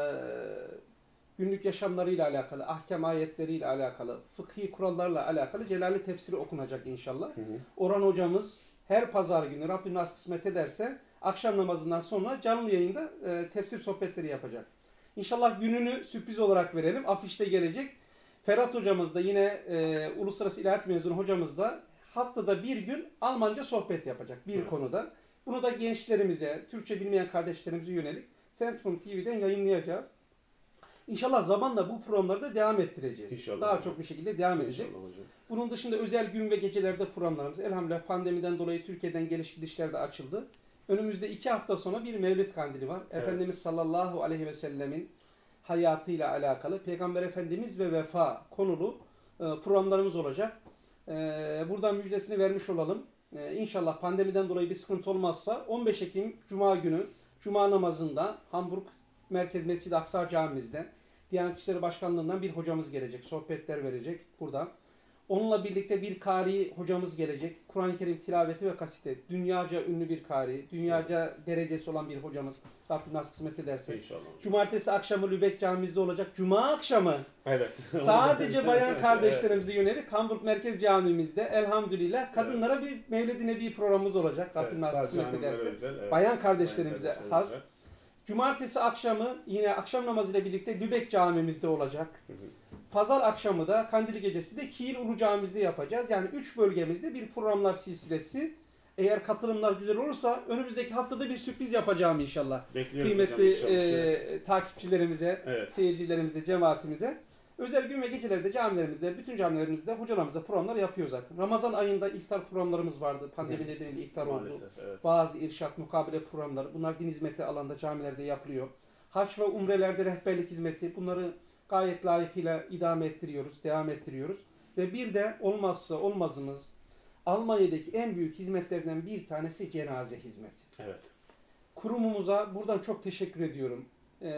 günlük yaşamlarıyla alakalı, ahkam ayetleriyle alakalı, fıkhi kurallarla alakalı Celali tefsiri okunacak inşallah. Hı hı. Orhan hocamız her pazar günü Rabbim nasip kısmet ederse akşam namazından sonra canlı yayında e, tefsir sohbetleri yapacak. İnşallah gününü sürpriz olarak verelim. Afişte gelecek. Ferhat hocamız da yine e, Uluslararası İlahiyat mezunu hocamız da haftada bir gün Almanca sohbet yapacak bir evet. konuda. Bunu da gençlerimize, Türkçe bilmeyen kardeşlerimize yönelik Centrum T V'den yayınlayacağız. İnşallah zamanla bu programları da devam ettireceğiz. İnşallah Daha hocam. çok bir şekilde devam edecek. Bunun dışında özel gün ve gecelerde programlarımız elhamdülillah pandemiden dolayı Türkiye'den geliş gidişler de açıldı. Önümüzde iki hafta sonra bir Mevlid Kandili var. Evet. Efendimiz sallallahu aleyhi ve sellemin hayatıyla alakalı Peygamber Efendimiz ve vefa konulu e, programlarımız olacak. E, buradan müjdesini vermiş olalım. E, İnşallah pandemiden dolayı bir sıkıntı olmazsa on beş Ekim Cuma günü Cuma namazında Hamburg Merkez Mescid-i Aksa Camimizde Diyanet İşleri Başkanlığı'ndan bir hocamız gelecek. Sohbetler verecek burada. Onunla birlikte bir kari hocamız gelecek. Kur'an-ı Kerim tilaveti ve kaside. Dünyaca ünlü bir kari. Dünyaca evet. derecesi olan bir hocamız. Rabbim nasip kısmet ederse. İnşallah. Cumartesi akşamı Lübeck Camimizde olacak. Cuma akşamı. Evet. Sadece bayan kardeşlerimize evet. yönelik Hamburg Merkez Camimizde elhamdülillah kadınlara evet. bir Mevlid-i Nebi programımız olacak. Rabbim evet. nasip kısmet ederse. Özel, evet. Bayan kardeşlerimize bayan has. Evet. Cumartesi akşamı yine akşam namazıyla birlikte Lübeck Camimizde olacak. Hı hı. Pazar akşamı da Kandil Gecesi de Kiil Ulu Camimizde yapacağız. Yani üç bölgemizde bir programlar silsilesi. Eğer katılımlar güzel olursa önümüzdeki haftada bir sürpriz yapacağım inşallah. Bekliyoruz kıymetli hocam, e, takipçilerimize, evet. seyircilerimize, cemaatimize. Özel gün ve gecelerde camilerimizde, bütün camilerimizde hocalarımıza programlar yapıyor zaten. Ramazan ayında iftar programlarımız vardı. Pandemi Hı. nedeniyle iftar Maalesef, oldu. Evet. Bazı irşat, mukabele programları. Bunlar din hizmeti alanında camilerde yapılıyor. Haç ve umrelerde rehberlik hizmeti. Bunları gayet layıkıyla idame ettiriyoruz, devam ettiriyoruz. Ve bir de olmazsa olmazımız Almanya'daki en büyük hizmetlerden bir tanesi cenaze hizmeti. Evet. Kurumumuza buradan çok teşekkür ediyorum.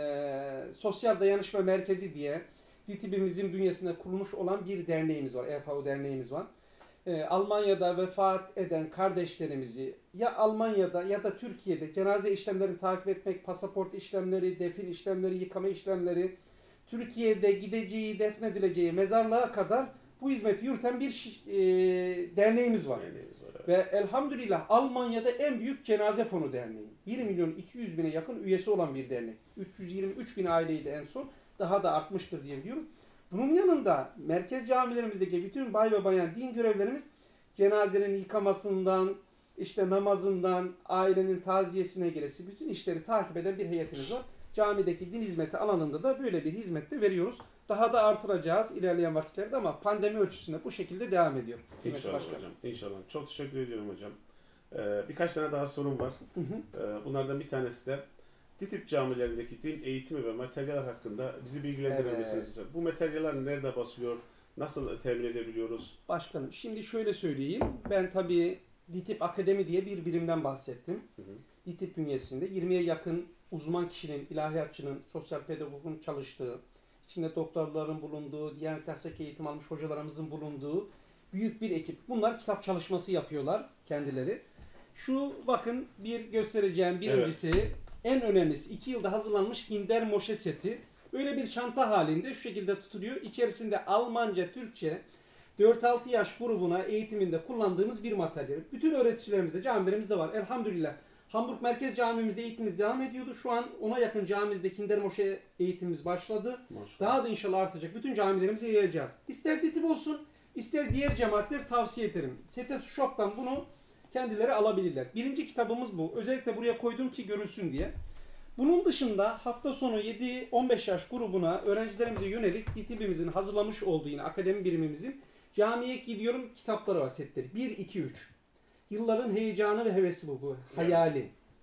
Ee, Sosyal Dayanışma Merkezi diye D T B'imizin bünyesinde kurulmuş olan bir derneğimiz var. E F A O derneğimiz var. Ee, Almanya'da vefat eden kardeşlerimizi ya Almanya'da ya da Türkiye'de cenaze işlemlerini takip etmek, pasaport işlemleri, defin işlemleri, yıkama işlemleri, Türkiye'de gideceği, defnedileceği mezarlığa kadar bu hizmeti yürüten bir e, derneğimiz var. Derneğimiz var evet. Ve elhamdülillah Almanya'da en büyük cenaze fonu derneği. bir milyon iki yüz bine yakın üyesi olan bir dernek. üç yüz yirmi üç bin aileydi en son. Daha da artmıştır diye biliyorum. Bunun yanında merkez camilerimizdeki bütün bay ve bayan din görevlerimiz cenazenin yıkamasından, işte namazından, ailenin taziyesine gelesi bütün işleri takip eden bir heyetimiz var. Camideki din hizmeti alanında da böyle bir hizmet de veriyoruz. Daha da artıracağız ilerleyen vakitlerde ama pandemi ölçüsünde bu şekilde devam ediyor. İnşallah Başkanım. hocam. İnşallah. Çok teşekkür ediyorum hocam. Ee, birkaç tane daha sorum var. Hı hı. Ee, bunlardan bir tanesi de D T B camilerindeki din eğitimi ve materyaller hakkında bizi bilgilendirir misiniz? Evet. Bu materyaller nerede basılıyor? Nasıl temin edebiliyoruz? Başkanım şimdi şöyle söyleyeyim. Ben tabii D T B Akademi diye bir birimden bahsettim. Hı hı. D T B bünyesinde yirmiye yakın uzman kişinin, ilahiyatçının, sosyal pedagogun çalıştığı, içinde doktorların bulunduğu, Diyanet Dershaki eğitim almış hocalarımızın bulunduğu büyük bir ekip. Bunlar kitap çalışması yapıyorlar kendileri. Şu bakın bir göstereceğim birincisi, evet. en önemlisi iki yılda hazırlanmış Kinder Moşe seti. Böyle bir çanta halinde şu şekilde tutuluyor. İçerisinde Almanca, Türkçe dört altı yaş grubuna eğitiminde kullandığımız bir materyal. Bütün öğreticilerimizde, camilerimizde var. Elhamdülillah. Hamburg Merkez Camimizde eğitimimiz devam ediyordu. Şu an ona yakın camimizde Kinder Moşe eğitimimiz başladı. Maşallah. Daha da inşallah artacak. Bütün camilerimize yayacağız. İster D T B olsun, ister diğer cemaatler tavsiye ederim. Setep Shop'tan bunu kendileri alabilirler. Birinci kitabımız bu. Özellikle buraya koydum ki görülsün diye. Bunun dışında hafta sonu yedi on beş yaş grubuna öğrencilerimize yönelik D T B'imizin hazırlamış olduğu yine akademi birimimizin Camiye Gidiyorum kitapları var, setleri. bir iki üç. Yılların heyecanı ve hevesi bu, bu hayali.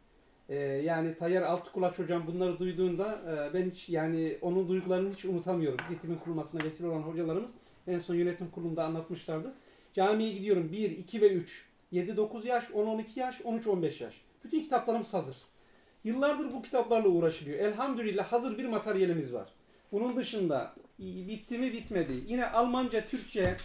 Ee, yani Tayyar Altıkulaç hocam bunları duyduğunda e, ben hiç yani onun duygularını hiç unutamıyorum. DİTİB'in kurulmasına vesile olan hocalarımız en son yönetim kurulunda anlatmışlardı. Camiye gidiyorum bir, iki ve üç. yedi dokuz yaş, on on iki yaş, on üç on beş yaş. Bütün kitaplarımız hazır. Yıllardır bu kitaplarla uğraşılıyor. Elhamdülillah hazır bir materyalimiz var. Bunun dışında bitti mi bitmedi. Yine Almanca, Türkçe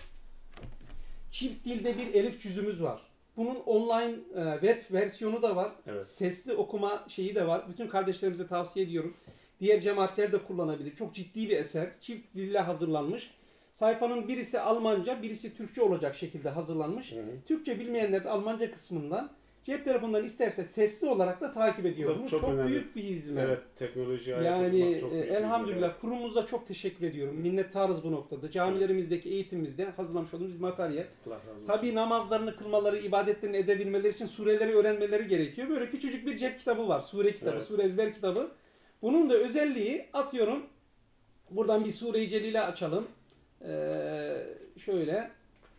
çift dilde bir elif cüzümüz var. Bunun online e, web versiyonu da var. Evet. Sesli okuma şeyi de var. Bütün kardeşlerimize tavsiye ediyorum. Diğer cemaatler de kullanabilir. Çok ciddi bir eser. Çift dille hazırlanmış. Sayfanın birisi Almanca, birisi Türkçe olacak şekilde hazırlanmış. Hı hı. Türkçe bilmeyenler de Almanca kısmından cep telefonundan isterse sesli olarak da takip ediyor. Bu çok, çok büyük bir hizmet. Evet, teknolojiye yani çok büyük elhamdülillah hizmet. Kurumumuza çok teşekkür ediyorum. Minnettarız bu noktada. Camilerimizdeki eğitimimizde hazırlamış olduğumuz bir materyal. Tabii namazlarını kılmaları, ibadetlerini edebilmeleri için sureleri öğrenmeleri gerekiyor. Böyle küçücük bir cep kitabı var. Sure kitabı, evet. Sure ezber kitabı. Bunun da özelliği atıyorum. Buradan bir Sure-i Celile açalım. Ee, şöyle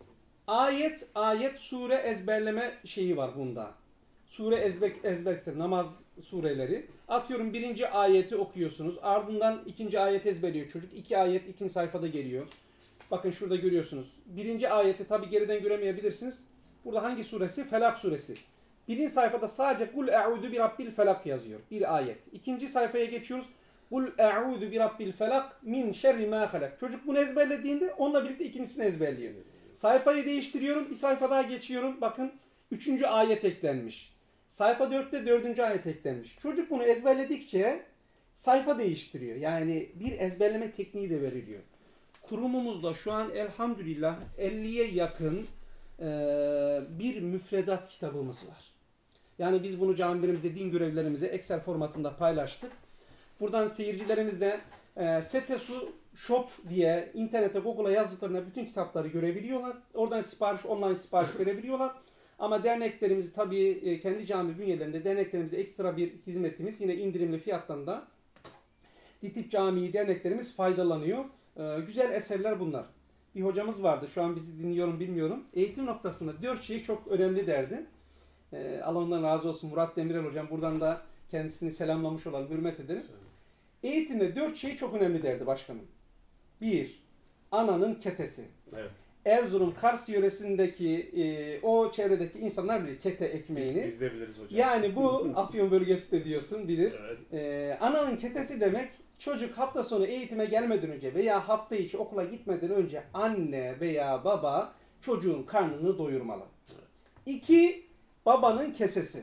ayet ayet sure ezberleme şeyi var bunda. Sure ezber ezber namaz sureleri. Atıyorum birinci ayeti okuyorsunuz. Ardından ikinci ayet ezberliyor çocuk. İki ayet ikinci sayfada geliyor. Bakın şurada görüyorsunuz. Birinci ayeti tabi geriden göremeyebilirsiniz. Burada hangi suresi? Felak suresi. Birinci sayfada sadece kul e'udu bi rabbil felak yazıyor. Bir ayet. İkinci sayfaya geçiyoruz. Kul e'udu bi rabbil felak min şerri ma halak. Çocuk bunu ezberlediğinde onunla birlikte ikincisini ezberliyor. Sayfayı değiştiriyorum. Bir sayfa daha geçiyorum. Bakın üçüncü ayet eklenmiş. Sayfa dörtte dördüncü ayet eklenmiş. Çocuk bunu ezberledikçe sayfa değiştiriyor. Yani bir ezberleme tekniği de veriliyor. Kurumumuzda şu an elhamdülillah elliye yakın e, bir müfredat kitabımız var. Yani biz bunu camilerimizde din görevlilerimize Excel formatında paylaştık. Buradan seyircilerimiz de e, Setesu Shop diye internete, Google'a yazdıklarında bütün kitapları görebiliyorlar. Oradan sipariş, online sipariş verebiliyorlar. Ama derneklerimiz tabii e, kendi cami bünyelerinde derneklerimizde ekstra bir hizmetimiz yine indirimli fiyattan da DİTİB Camii derneklerimiz faydalanıyor. E, güzel eserler bunlar. Bir hocamız vardı, şu an bizi dinliyorum bilmiyorum. Eğitim noktasında dört şey çok önemli derdi. E, Allah ondan razı olsun, Murat Demirel hocam. Buradan da kendisini selamlamış olalım, hürmet ederim. Eğitimde dört şey çok önemli derdi başkanım. Bir, ananın ketesi. Evet. Erzurum, Kars yöresindeki e, o çevredeki insanlar bilir kete ekmeğini. Biz de biliriz hocam. Yani bu Afyon bölgesi de diyorsun bilir. Evet. E, ananın ketesi demek çocuk hafta sonu eğitime gelmeden önce veya hafta içi okula gitmeden önce anne veya baba çocuğun karnını doyurmalı. Evet. İki, babanın kesesi.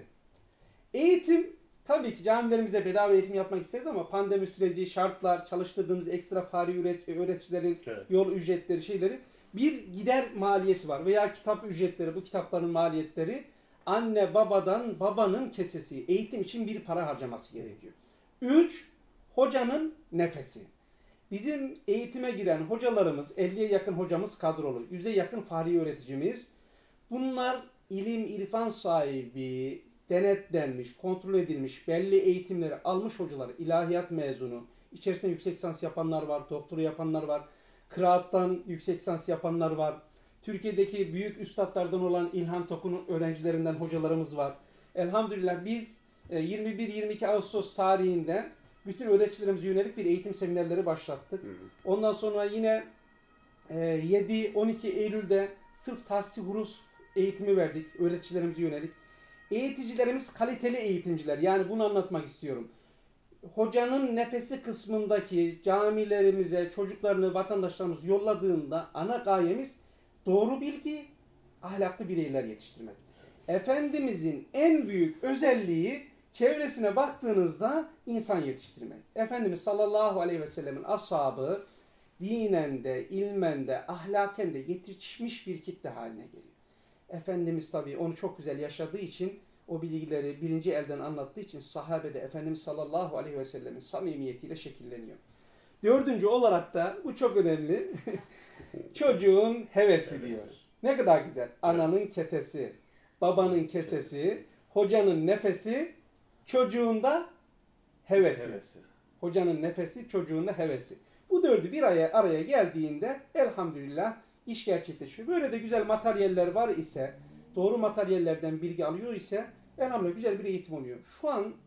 Eğitim tabii ki camilerimizde bedava eğitim yapmak isteriz ama pandemi süreci, şartlar, çalıştırdığımız ekstra fari öğreticilerin evet. yol ücretleri, şeyleri bir gider maliyeti var veya kitap ücretleri, bu kitapların maliyetleri anne babadan babanın kesesi, eğitim için bir para harcaması gerekiyor. Üç, hocanın nefesi. Bizim eğitime giren hocalarımız, elliye yakın hocamız kadrolu, yüze yakın fari öğreticimiz. Bunlar ilim, irfan sahibi, denetlenmiş, kontrol edilmiş, belli eğitimleri almış hocalar, ilahiyat mezunu, içerisinde yüksek lisans yapanlar var, doktora yapanlar var, kıraattan yüksek lisans yapanlar var. Türkiye'deki büyük üstadlardan olan İlhan Tokun'un öğrencilerinden hocalarımız var. Elhamdülillah biz yirmi bir yirmi iki Ağustos tarihinde bütün öğrencilerimize yönelik bir eğitim seminerleri başlattık. Ondan sonra yine yedi on iki Eylül'de sırf tahsis huruf eğitimi verdik öğreticilerimize yönelik. Eğiticilerimiz kaliteli eğitimciler. Yani bunu anlatmak istiyorum. Hocanın nefesi kısmındaki camilerimize çocuklarını, vatandaşlarımız yolladığında ana gayemiz doğru bilgi, ahlaklı bireyler yetiştirmek. Efendimizin en büyük özelliği çevresine baktığınızda insan yetiştirmek. Efendimiz sallallahu aleyhi ve sellemin ashabı dinen de, ilmen de, ahlaken de yetişmiş bir kitle haline geliyor. Efendimiz tabii onu çok güzel yaşadığı için, o bilgileri birinci elden anlattığı için sahabede Efendimiz sallallahu aleyhi ve sellemin samimiyetiyle şekilleniyor. Dördüncü olarak da bu çok önemli. Çocuğun hevesi diyor. Ne kadar güzel. Ananın ketesi, babanın kesesi, hocanın nefesi, çocuğunda hevesi. hevesi. Hocanın nefesi, çocuğunda hevesi. Bu dördü bir araya, araya geldiğinde elhamdülillah iş gerçekleşiyor. Böyle de güzel materyaller var ise, doğru materyallerden bilgi alıyor ise elhamdülillah güzel bir eğitim oluyor. Şu an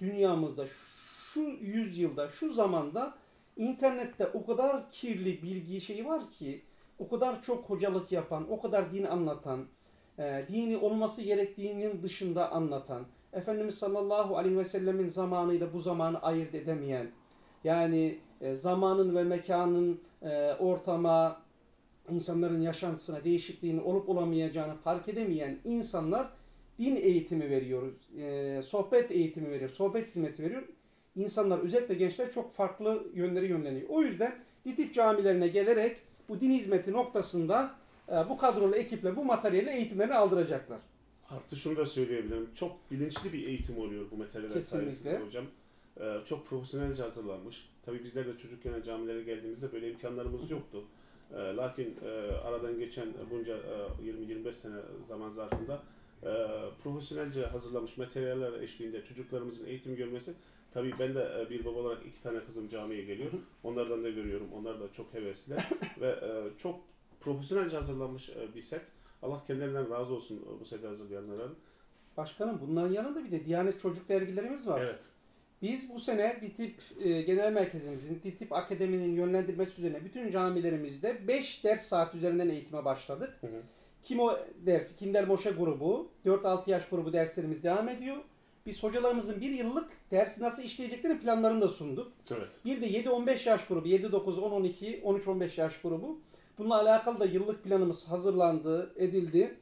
dünyamızda şu yüzyılda, şu zamanda internette o kadar kirli bilgi şeyi var ki, o kadar çok hocalık yapan, o kadar din anlatan, e, dini olması gerektiğinin dışında anlatan, Efendimiz sallallahu aleyhi ve sellemin zamanıyla bu zamanı ayırt edemeyen, yani e, zamanın ve mekanın e, ortama, insanların yaşantısına değişikliğinin olup olamayacağını fark edemeyen insanlar din eğitimi veriyor, e, sohbet eğitimi veriyor, sohbet hizmeti veriyor. İnsanlar, özellikle gençler çok farklı yönlere yönleniyor. O yüzden DİTİB camilerine gelerek bu din hizmeti noktasında e, bu kadrolu ekiple bu materyali eğitimlerini aldıracaklar. Artı şunu da söyleyebilirim. Çok bilinçli bir eğitim oluyor bu materyaller sayesinde hocam. Ee, çok profesyonelce hazırlanmış. Tabii bizler de çocukken camilere geldiğimizde böyle imkanlarımız yoktu. Ee, lakin e, aradan geçen bunca e, yirmi yirmi beş sene zaman zarfında e, profesyonelce hazırlanmış materyaller eşliğinde çocuklarımızın eğitim görmesi, tabii ben de e, bir baba olarak iki tane kızım camiye geliyor. Onlardan da görüyorum. Onlar da çok hevesli ve e, çok profesyonelce hazırlanmış e, bir set. Allah kendilerinden razı olsun bu seti hazırlayanların. Başkanım, bunların yanında bir de Diyanet Çocuk dergilerimiz var. Evet. Biz bu sene DİTİB e, Genel Merkezimizin, DİTİB Akademi'nin yönlendirmesi üzerine bütün camilerimizde beş ders saat üzerinden eğitime başladık. Hı hı. Kimo dersi, Kindel Moşe grubu, dört altı yaş grubu derslerimiz devam ediyor. Biz hocalarımızın bir yıllık dersi nasıl işleyecekleri planlarını da sunduk. Evet. Bir de yedi on beş yaş grubu, yedi dokuz on on iki on üç on beş yaş grubu. Bununla alakalı da yıllık planımız hazırlandı, edildi.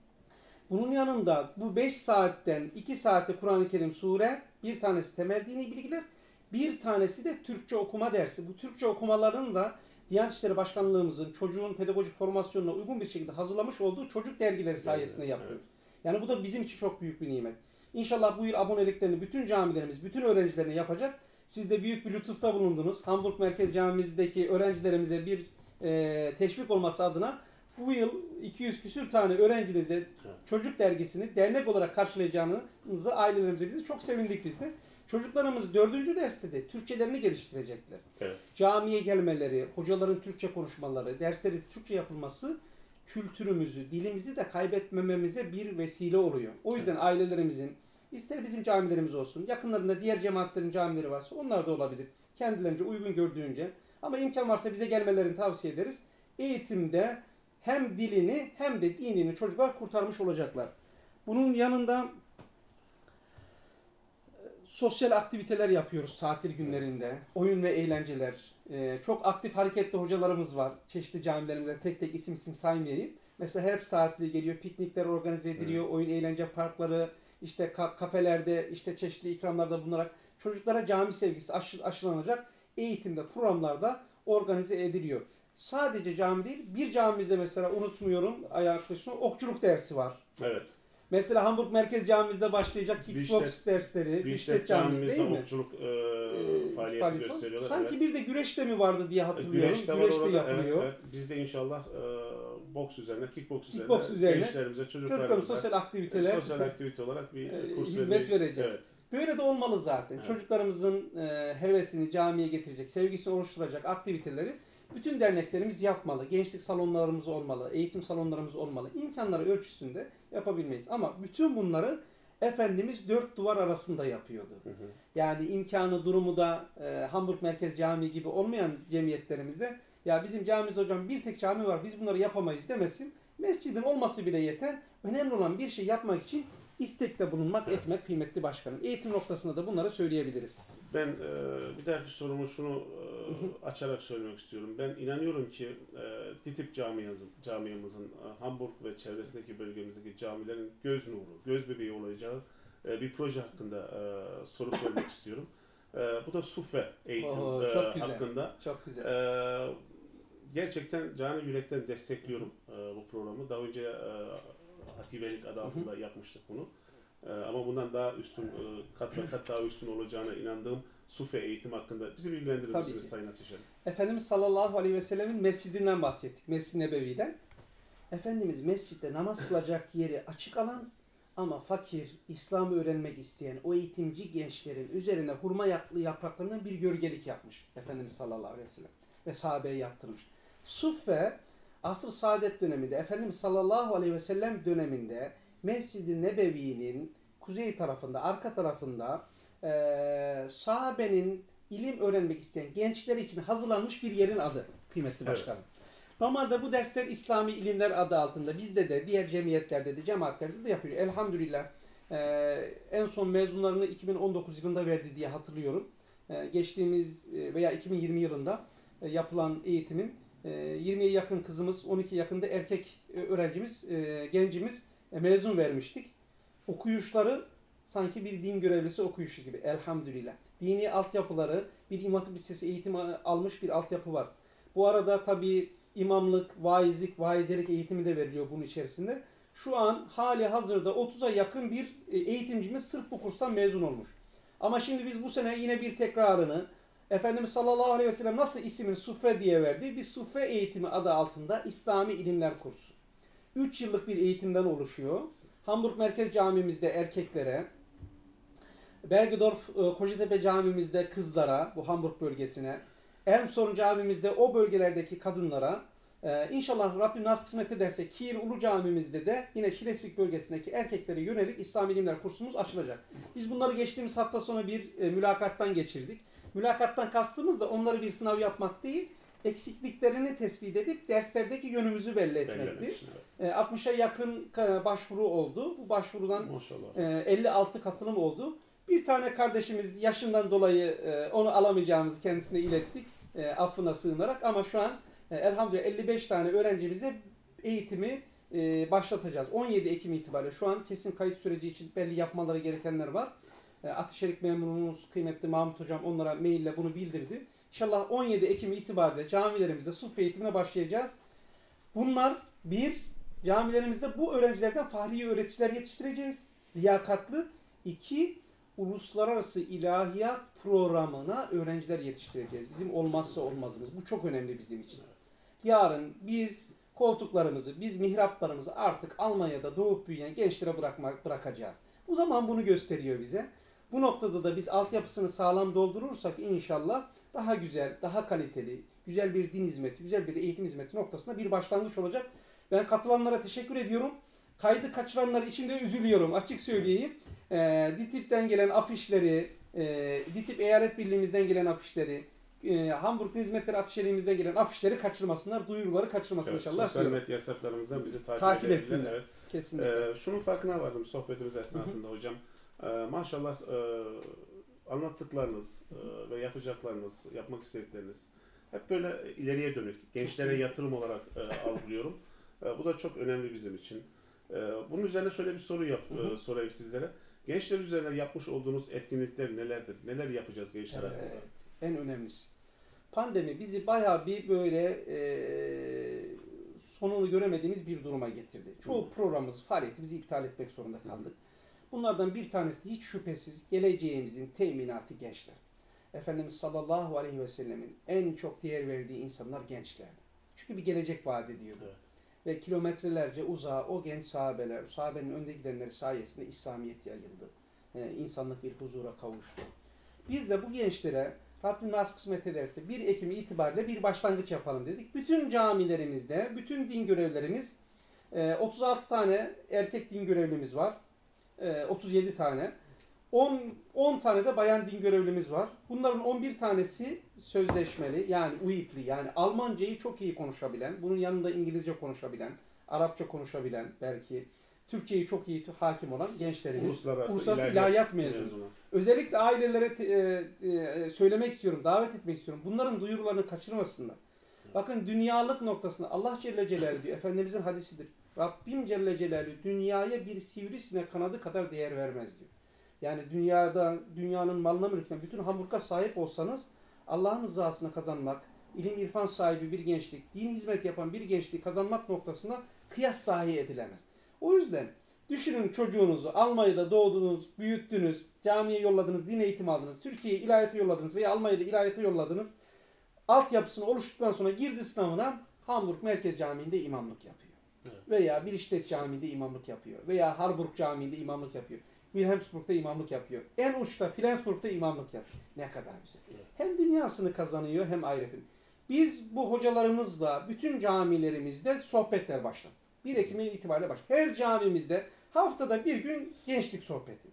Bunun yanında bu beş saatten iki saate Kur'an-ı Kerim sure, bir tanesi temel dini bilgiler, bir tanesi de Türkçe okuma dersi. Bu Türkçe okumaların da Diyanet İşleri Başkanlığımızın çocuğun pedagojik formasyonuna uygun bir şekilde hazırlamış olduğu çocuk dergileri sayesinde yapıyoruz. Evet. Yani bu da bizim için çok büyük bir nimet. İnşallah bu yıl aboneliklerini bütün camilerimiz, bütün öğrencilerine yapacak. Siz de büyük bir lütufta bulundunuz. Hamburg Merkez Camimizdeki öğrencilerimize bir e, teşvik olması adına bu yıl iki yüz küsür tane öğrencinize evet. çocuk dergisini dernek olarak karşılayacağınızı ailelerimize biz çok sevindik biz de. Çocuklarımız dördüncü derste de Türkçelerini geliştirecekler. Evet. Camiye gelmeleri, hocaların Türkçe konuşmaları, dersleri Türkçe yapılması kültürümüzü, dilimizi de kaybetmememize bir vesile oluyor. O yüzden ailelerimizin, ister bizim camilerimiz olsun, yakınlarında diğer cemaatlerin camileri varsa onlar da olabilir. Kendilerince uygun gördüğünce. Ama imkan varsa bize gelmelerini tavsiye ederiz. Eğitimde hem dilini hem de dinini çocuklar kurtarmış olacaklar. Bunun yanında sosyal aktiviteler yapıyoruz tatil günlerinde. Oyun ve eğlenceler. Ee, çok aktif hareketli hocalarımız var. Çeşitli camilerimizde tek tek isim isim saymayayım. Mesela Herbst tatili geliyor, piknikler organize ediliyor, evet. oyun eğlence parkları, işte ka- kafelerde, işte çeşitli ikramlarda bulunarak çocuklara cami sevgisi aşı- aşılanacak eğitimde, programlarda organize ediliyor. Sadece cami değil, bir camimizde mesela unutmuyorum ayaklaşma okçuluk dersi var. Evet. Mesela Hamburg Merkez Camimizde başlayacak kickbox Biştet, dersleri, Biştet Camimizde değil mi? Okçuluk e, ee, faaliyeti faaliyet gösteriyorlar. Sanki evet. bir de güreş de mi vardı diye hatırlıyorum. Güreş de, güreş de orada, yapılıyor. Evet, evet. Biz de inşallah e, boks üzerine, kickbox, kickbox üzerine, üzerine gençlerimize, çocuklarımıza çocuklarımız sosyal aktiviteler, sosyal aktivite olarak bir e, kurs hizmet vermeyi, vereceğiz. Evet. Böyle de olmalı zaten. Evet. Çocuklarımızın e, hevesini camiye getirecek, sevgisini oluşturacak aktiviteleri bütün derneklerimiz yapmalı. Gençlik salonlarımız olmalı, eğitim salonlarımız olmalı. İmkanları ölçüsünde yapabilmeyiz. Ama bütün bunları Efendimiz dört duvar arasında yapıyordu. Hı hı. Yani imkanı, durumu da e, Hamburg Merkez Camii gibi olmayan cemiyetlerimizde ya bizim camimizde hocam bir tek cami var biz bunları yapamayız demesin. Mescidin olması bile yeter. Önemli olan bir şey yapmak için istekte bulunmak, evet. etmek kıymetli başkanım. Eğitim noktasında da bunları söyleyebiliriz. Ben e, bir dahaki sorumu şunu e, açarak söylemek istiyorum. Ben inanıyorum ki e, DİTİB camiamızın, camiamızın e, Hamburg ve çevresindeki bölgemizdeki camilerin göz nuru, göz bebeği olacağı e, bir proje hakkında e, soru sormak istiyorum. E, bu da Suffe eğitim Oo, çok e, güzel, hakkında. Çok güzel. E, gerçekten canı yürekten destekliyorum e, bu programı. Daha önce e, Hatibelik adı altında hı hı. yapmıştık bunu. Ee, ama bundan daha üstün, e, kat ve kat daha üstün olacağına inandığım Suffe eğitim hakkında bizi bilgilendirir misiniz Sayın Ateşer? Efendimiz sallallahu aleyhi ve sellemin mescidinden bahsettik, Mescid-i Nebevi'den. Efendimiz mescitte namaz kılacak yeri açık alan ama fakir, İslam'ı öğrenmek isteyen o eğitimci gençlerin üzerine hurma yapraklarından bir gölgelik yapmış Efendimiz sallallahu aleyhi ve sellem ve sahabeye yaptırmış. Suffe, asr-ı saadet döneminde, Efendimiz sallallahu aleyhi ve sellem döneminde Mescid-i Nebevi'nin kuzey tarafında, arka tarafında e, sahabenin ilim öğrenmek isteyen gençler için hazırlanmış bir yerin adı kıymetli başkanım. Evet. Normalde bu dersler İslami ilimler adı altında bizde de diğer cemiyetlerde de cemaatlerde de yapıyor. Elhamdülillah e, en son mezunlarını iki bin on dokuz yılında verdi diye hatırlıyorum. E, geçtiğimiz e, veya iki bin yirmi yılında e, yapılan eğitimin e, yirmiye yakın kızımız, on iki yakında erkek e, öğrencimiz, e, gencimiz e, mezun vermiştik. Okuyuşları sanki bir din görevlisi okuyuşu gibi elhamdülillah. Dini altyapıları, bir İmam Hatip Lisesi eğitimi almış bir altyapı var. Bu arada tabii imamlık, vaizlik, vaizelik eğitimi de veriliyor bunun içerisinde. Şu an hali hazırda otuza yakın bir eğitimcimiz sırf bu kurstan mezun olmuş. Ama şimdi biz bu sene yine bir tekrarını Efendimiz sallallahu aleyhi ve sellem nasıl ismini Suffe diye verdi? Bir Suffe eğitimi adı altında İslami ilimler kursu. üç yıllık bir eğitimden oluşuyor. Hamburg Merkez Camimizde erkeklere, Bergedorf Kocatepe Camimizde kızlara, bu Hamburg bölgesine, Elmshorn Camimizde o bölgelerdeki kadınlara, Ee, inşallah Rabbim nasip kısmet ederse Kiel Ulu Camimizde de yine Schleswig bölgesindeki erkeklere yönelik İslami ilimler kursumuz açılacak. Biz bunları geçtiğimiz hafta sonu bir e, mülakattan geçirdik. Mülakattan kastımız da onları bir sınav yapmak değil, eksikliklerini tespit edip derslerdeki yönümüzü belli etmekti. Evet. E, altmışa yakın başvuru oldu. Bu başvurudan e, elli altı katılım oldu. Bir tane kardeşimiz yaşından dolayı e, onu alamayacağımızı kendisine ilettik. E, affına sığınarak ama şu an elhamdülillah elli beş tane öğrencimize eğitimi e, başlatacağız. on yedi Ekim itibariyle şu an kesin kayıt süreci için belli yapmaları gerekenler var. E, Ateşelik memurumuz kıymetli Mahmut Hocam onlara maille bunu bildirdi. İnşallah on yedi Ekim itibariyle camilerimizde suffe eğitimine başlayacağız. Bunlar bir, camilerimizde bu öğrencilerden fahri öğreticiler yetiştireceğiz. Liyakatlı. İki, uluslararası ilahiyat programına öğrenciler yetiştireceğiz. Bizim olmazsa olmazımız. Bu çok önemli bizim için. Yarın biz koltuklarımızı, biz mihraplarımızı artık Almanya'da doğup büyüyen gençlere bırakmak, bırakacağız. Bu zaman bunu gösteriyor bize. Bu noktada da biz altyapısını sağlam doldurursak inşallah daha güzel, daha kaliteli, güzel bir din hizmeti, güzel bir eğitim hizmeti noktasında bir başlangıç olacak. Ben katılanlara teşekkür ediyorum. Kaydı kaçıranlar için de üzülüyorum. Açık söyleyeyim. E, DİTİB'den gelen afişleri, e, DİTİB Eyalet Birliğimizden gelen afişleri, e, Hamburg Hizmetleri Ateşeliğimizden gelen afişleri kaçırmasınlar, duyuruları kaçırmasınlar evet, inşallah. Sosyal medya hesaplarımızdan bizi takip, takip etsinler. Evet. Kesinlikle. Ee, şunun farkına vardım sohbetimiz esnasında hocam. Ee, maşallah e, anlattıklarınız e, ve yapacaklarınız, yapmak istedikleriniz hep böyle ileriye dönük, gençlere kesinlikle yatırım olarak e, algılıyorum. E, bu da çok önemli bizim için. E, bunun üzerine şöyle bir soru yap, e, sorayım sizlere. Gençler üzerine yapmış olduğunuz etkinlikler nelerdir? Neler yapacağız gençler hakkında? Evet, en önemlisi. Pandemi bizi bayağı bir böyle e, sonunu göremediğimiz bir duruma getirdi. Çoğu Hı. programımızı, faaliyetimizi iptal etmek zorunda kaldık. Bunlardan bir tanesi de hiç şüphesiz geleceğimizin teminatı gençler. Efendimiz sallallahu aleyhi ve sellemin en çok değer verdiği insanlar gençlerdi. Çünkü bir gelecek vaat ediyordu. Evet. Ve kilometrelerce uzağa o genç sahabeler, sahabenin önde gidenleri sayesinde İslamiyet yayıldı. Ee, insanlık bir huzura kavuştu. Biz de bu gençlere Rabbim nasip kısmet ederse bir Ekim itibariyle bir başlangıç yapalım dedik. Bütün camilerimizde, bütün din görevlerimiz, otuz altı tane erkek din görevlimiz var. otuz yedi tane. on, on tane de bayan din görevlimiz var. Bunların on bir tanesi sözleşmeli, yani U İ P'li, yani Almancayı çok iyi konuşabilen, bunun yanında İngilizce konuşabilen, Arapça konuşabilen, belki Türkçeyi çok iyi hakim olan gençlerimiz. Uluslararası, Uluslararası ilahiyat mezunu. mezunu. Özellikle ailelere te, e, e, söylemek istiyorum, davet etmek istiyorum. Bunların duyurularını kaçırmasınlar. Hı. Bakın dünyalık noktasında Allah Celle Celaluhu diyor, Efendimizin hadisidir. Rabbim Celle Celaluhu dünyaya bir sivrisinek kanadı kadar değer vermez diyor. Yani dünyada, dünyanın malına mülküne, bütün Hamburg'a sahip olsanız Allah'ın rızasını kazanmak, ilim irfan sahibi bir gençlik, din hizmet yapan bir gençlik kazanmak noktasına kıyas dahi edilemez. O yüzden düşünün çocuğunuzu, Almanya'da doğdunuz, büyüttünüz, camiye yolladınız, din eğitimi aldınız, Türkiye'ye ilahiyata yolladınız veya Almanya'da ilahiyata yolladınız. Altyapısını oluşturduktan sonra girdi sınavına Hamburg Merkez Camii'nde imamlık yapıyor. Evet. Veya Biriştet Camii'nde imamlık yapıyor. Veya Harburg Camii'nde imamlık yapıyor. Wilhelmsburg'da imamlık yapıyor. En uçta Flensburg'da imamlık yapıyor. Ne kadar güzel. Evet. Hem dünyasını kazanıyor hem ahiretini. Biz bu hocalarımızla bütün camilerimizde sohbetler başlattık. bir Ekim itibariyle başladı. Her camimizde haftada bir gün gençlik sohbeti.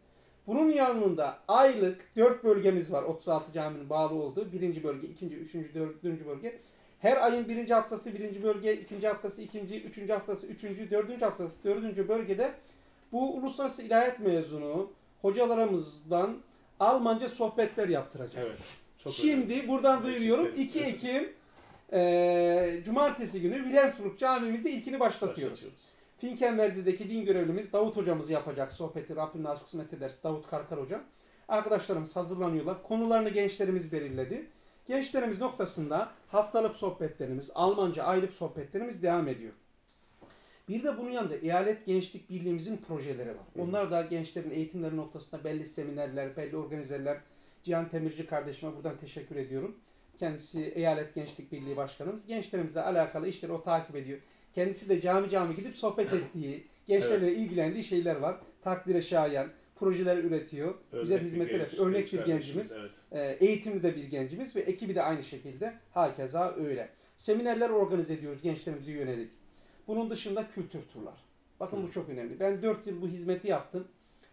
Bunun yanında aylık dört bölgemiz var. otuz altı caminin bağlı olduğu. Birinci bölge, ikinci, üçüncü, dördüncü bölge. Her ayın birinci haftası birinci bölge, ikinci haftası ikinci, üçüncü haftası üçüncü, dördüncü haftası dördüncü bölgede bu uluslararası ilahiyat mezunu hocalarımızdan Almanca sohbetler yaptıracağız. Evet. Çok Şimdi önemli. buradan Evet, duyuruyorum. evet. iki Ekim e, Cumartesi günü Wilhelmsburg camimizde ilkini başlatıyoruz. Başlatıyoruz. Finkenwerder'deki din görevlimiz Davut hocamız yapacak sohbeti. Rabbim nasip kısmet ederse Davut Karkar hocam. Arkadaşlarımız hazırlanıyorlar. Konularını gençlerimiz belirledi. Gençlerimiz noktasında haftalık sohbetlerimiz, Almanca aylık sohbetlerimiz devam ediyor. Bir de bunun yanında Eyalet Gençlik Birliğimizin projeleri var. Onlar da gençlerin eğitimleri noktasında belli seminerler, belli organizeler. Cihan Temirci kardeşime buradan teşekkür ediyorum. Kendisi Eyalet Gençlik Birliği Başkanımız. Gençlerimizle alakalı işleri o takip ediyor. Kendisi de cami cami gidip sohbet ettiği, gençlerle evet. ilgilendiği şeyler var. Takdire şayan, projeler üretiyor. Örnek güzel hizmetler yapıyor. Örnek bir gencimiz. Evet. Eğitimli de bir gencimiz ve ekibi de aynı şekilde hakeza öyle. Seminerler organize ediyoruz gençlerimize yönelik. Bunun dışında kültür turlar. Bakın Hı. bu çok önemli. Ben dört yıl bu hizmeti yaptım.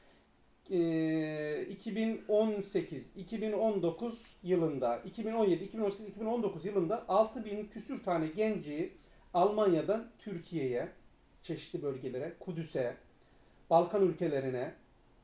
Ee, iki bin on sekiz iki bin on dokuz yılında, iki bin on yedi iki bin on sekiz iki bin on dokuz yılında altı bin küsür tane genci Almanya'dan Türkiye'ye, çeşitli bölgelere, Kudüs'e, Balkan ülkelerine,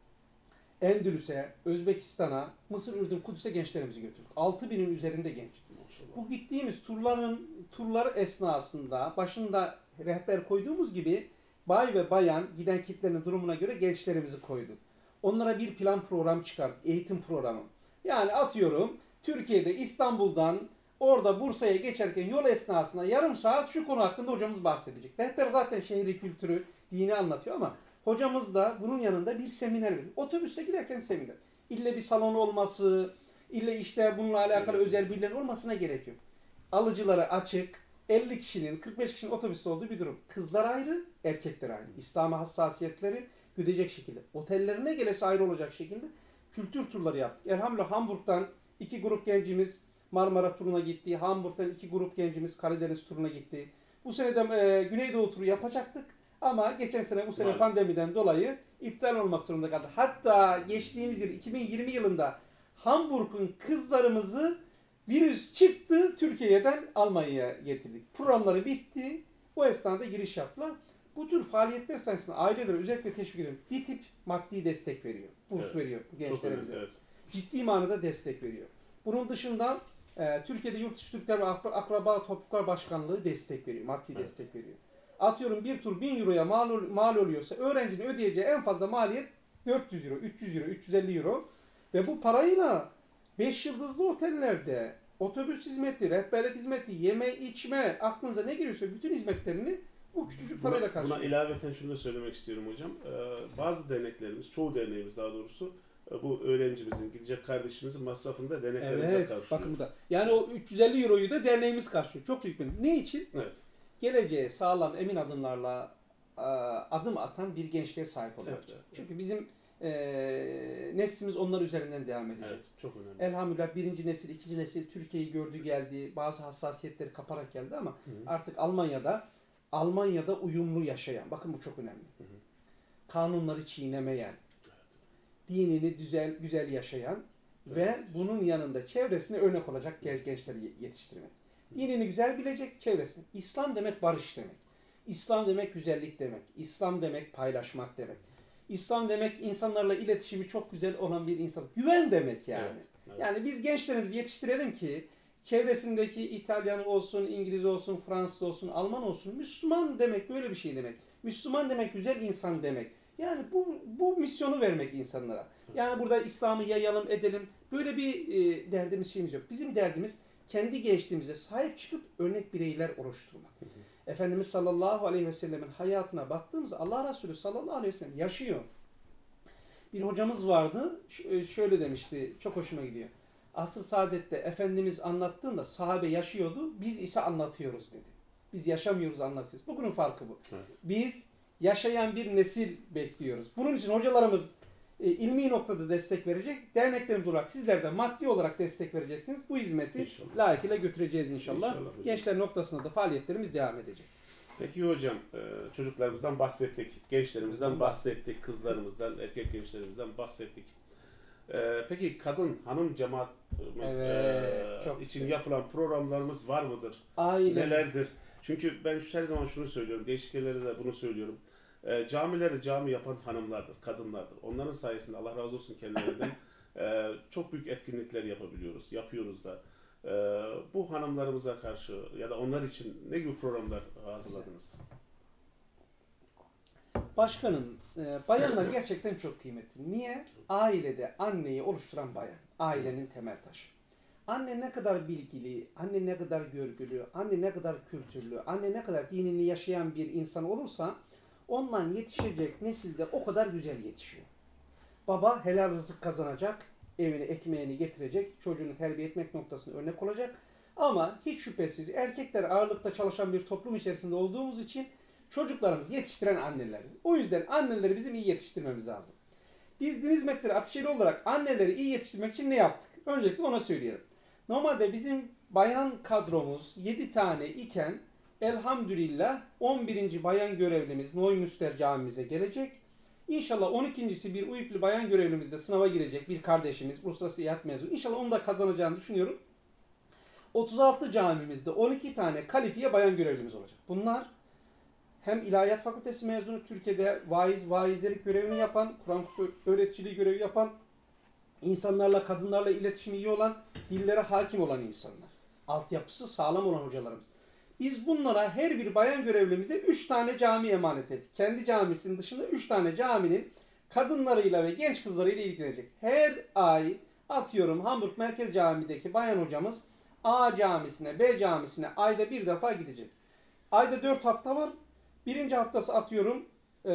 Endülüs'e, Özbekistan'a, Mısır, Ürdün, Kudüs'e gençlerimizi götürdük. altı binin üzerinde genç. Maşallah. Bu gittiğimiz turların turlar esnasında başında rehber koyduğumuz gibi bay ve bayan giden kitlenin durumuna göre gençlerimizi koyduk. Onlara bir plan program çıkardık. Eğitim programı. Yani atıyorum Türkiye'de İstanbul'dan orada Bursa'ya geçerken yol esnasında yarım saat şu konu hakkında hocamız bahsedecek. Rehber zaten şehri, kültürü, dini anlatıyor ama hocamız da bunun yanında bir seminer veriyor. Otobüste giderken seminer. İlle bir salon olması, ille işte bununla alakalı özel birileri olmasına gerek yok. Alıcılara açık, elli kişinin, kırk beş kişinin otobüste olduğu bir durum. Kızlar ayrı, erkekler ayrı. İslam'a hassasiyetleri güdecek şekilde. Otellerine gelesi ayrı olacak şekilde kültür turları yaptık. Elhamdülillah Hamburg'dan iki grup gencimiz Marmara turuna gitti. Hamburg'dan iki grup gencimiz Karadeniz turuna gitti. Bu sene de e, Güneydoğu turu yapacaktık. Ama geçen sene bu sene Maalesef. pandemiden dolayı iptal olmak zorunda kaldı. Hatta geçtiğimiz yıl iki bin yirmi yılında Hamburg'un kızlarımızı virüs çıktı, Türkiye'den Almanya'ya getirdik. Programları bitti. Bu esnada giriş yaptılar. Bu tür faaliyetler sayesinde aileleri özellikle teşvik ediyorum. Bir tip maddi destek veriyor. Burs evet. veriyor gençlerimize. Evet. Ciddi manada destek veriyor. Bunun dışında e, Türkiye'de Yurtdışı Türkler ve Akraba Topluluklar Başkanlığı destek veriyor. Maddi evet. destek veriyor. Atıyorum bir tur bin euroya mal, mal oluyorsa öğrencinin ödeyeceği en fazla maliyet dört yüz euro, üç yüz euro, üç yüz elli euro. Ve bu parayla beş yıldızlı otellerde otobüs hizmeti, rehberlik hizmeti, yeme içme, aklınıza ne geliyorsa bütün hizmetlerini bu küçücük parayla karşılıyor. Buna ilaveten şunu da söylemek istiyorum hocam. Ee, bazı derneklerimiz, çoğu derneğimiz daha doğrusu bu öğrencimizin, gidecek kardeşimizin masrafını da derneklerimize evet, karşılıyor. Bakın bu da. Yani o üç yüz elli euroyu da derneğimiz karşılıyor. Çok büyük bir. Ne için? Evet. Geleceğe sağlam, emin adımlarla adım atan bir gençliğe sahip olmak. Evet, evet, Çünkü evet. bizim e, neslimiz onlar üzerinden devam edecek. Evet, çok önemli. Elhamdülillah birinci nesil, ikinci nesil Türkiye'yi gördü geldi. Bazı hassasiyetleri kaparak geldi ama hı hı. artık Almanya'da Almanya'da uyumlu yaşayan, bakın bu çok önemli. Hı hı. Kanunları çiğnemeyen, evet. dinini güzel güzel yaşayan evet. ve bunun yanında çevresine örnek olacak genç gençleri yetiştirmek. Dinini güzel bilecek, çevresini. İslam demek barış demek. İslam demek güzellik demek. İslam demek paylaşmak demek. İslam demek insanlarla iletişimi çok güzel olan bir insan. Güven demek yani. Evet, evet. Yani biz gençlerimizi yetiştirelim ki çevresindeki İtalyan olsun, İngiliz olsun, Fransız olsun, Alman olsun. Müslüman demek böyle bir şey demek. Müslüman demek güzel insan demek. Yani bu bu misyonu vermek insanlara. Yani burada İslam'ı yayalım, edelim. Böyle bir e, derdimiz şeyimiz yok. Bizim derdimiz kendi gençliğimize sahip çıkıp örnek bireyler oluşturmak. Hı hı. Efendimiz sallallahu aleyhi ve sellemin hayatına baktığımızda Allah Resulü sallallahu aleyhi ve sellem yaşıyor. Bir hocamız vardı, şöyle demişti, çok hoşuma gidiyor. Asr-ı Saadet'te Efendimiz anlattığında sahabe yaşıyordu, biz ise anlatıyoruz dedi. Biz yaşamıyoruz, anlatıyoruz. Bugünün farkı bu. Evet. Biz yaşayan bir nesil bekliyoruz. Bunun için hocalarımız e, ilmi noktada destek verecek. Derneklerimiz olarak sizler de maddi olarak destek vereceksiniz. Bu hizmeti inşallah layıkıyla götüreceğiz inşallah. İnşallah Gençler noktasında da faaliyetlerimiz devam edecek. Peki hocam, e, çocuklarımızdan bahsettik, gençlerimizden bahsettik, kızlarımızdan, erkek gençlerimizden bahsettik. E, peki kadın, hanım cemaatimiz Evet, e, çok için güzel. yapılan programlarımız var mıdır? Aynen. Nelerdir? Çünkü ben her zaman şunu söylüyorum, değişik yerlerde de bunu söylüyorum. E, camileri cami yapan hanımlardır, kadınlardır. Onların sayesinde Allah razı olsun kendilerinden e, çok büyük etkinlikler yapabiliyoruz, yapıyoruz da. E, bu hanımlarımıza karşı ya da onlar için ne gibi programlar hazırladınız? Başkanım, e, bayanlar gerçekten çok kıymetli. Niye? Ailede anneyi oluşturan bayan. Ailenin temel taşı. Anne ne kadar bilgili, anne ne kadar görgülü, anne ne kadar kültürlü, anne ne kadar dinini yaşayan bir insan olursa ondan yetişecek nesilde o kadar güzel yetişiyor. Baba helal rızık kazanacak, evine ekmeğini getirecek, çocuğunu terbiye etmek noktasında örnek olacak. Ama hiç şüphesiz erkekler ağırlıkta çalışan bir toplum içerisinde olduğumuz için çocuklarımızı yetiştiren anneler. O yüzden anneleri bizim iyi yetiştirmemiz lazım. Biz din hizmetleri Atışehir olarak anneleri iyi yetiştirmek için ne yaptık? Öncelikle ona söyleyelim. Normalde bizim bayan kadromuz yedi tane iken elhamdülillah on birinci bayan görevlimiz Noymüster camimize gelecek. İnşallah on ikincisi bir Uyuklu bayan görevlimiz de sınava girecek bir kardeşimiz, uluslararası İHAT mezunu. İnşallah onu da kazanacağını düşünüyorum. otuz altı camimizde on iki tane kalifiye bayan görevlimiz olacak. Bunlar hem İlahiyat Fakültesi mezunu, Türkiye'de vaiz, vaizlerik görevini yapan, Kur'an kursu öğreticiliği görevi yapan, insanlarla, kadınlarla iletişimi iyi olan, dillere hakim olan insanlar. Altyapısı sağlam olan hocalarımız. Biz bunlara her bir bayan görevlimize üç tane cami emanet ettik. Kendi camisinin dışında üç tane caminin kadınlarıyla ve genç kızlarıyla ilgilenecek. Her ay atıyorum Hamburg Merkez Camii'deki bayan hocamız A camisine, B camisine ayda bir defa gidecek. Ayda dört hafta var. Birinci haftası atıyorum e,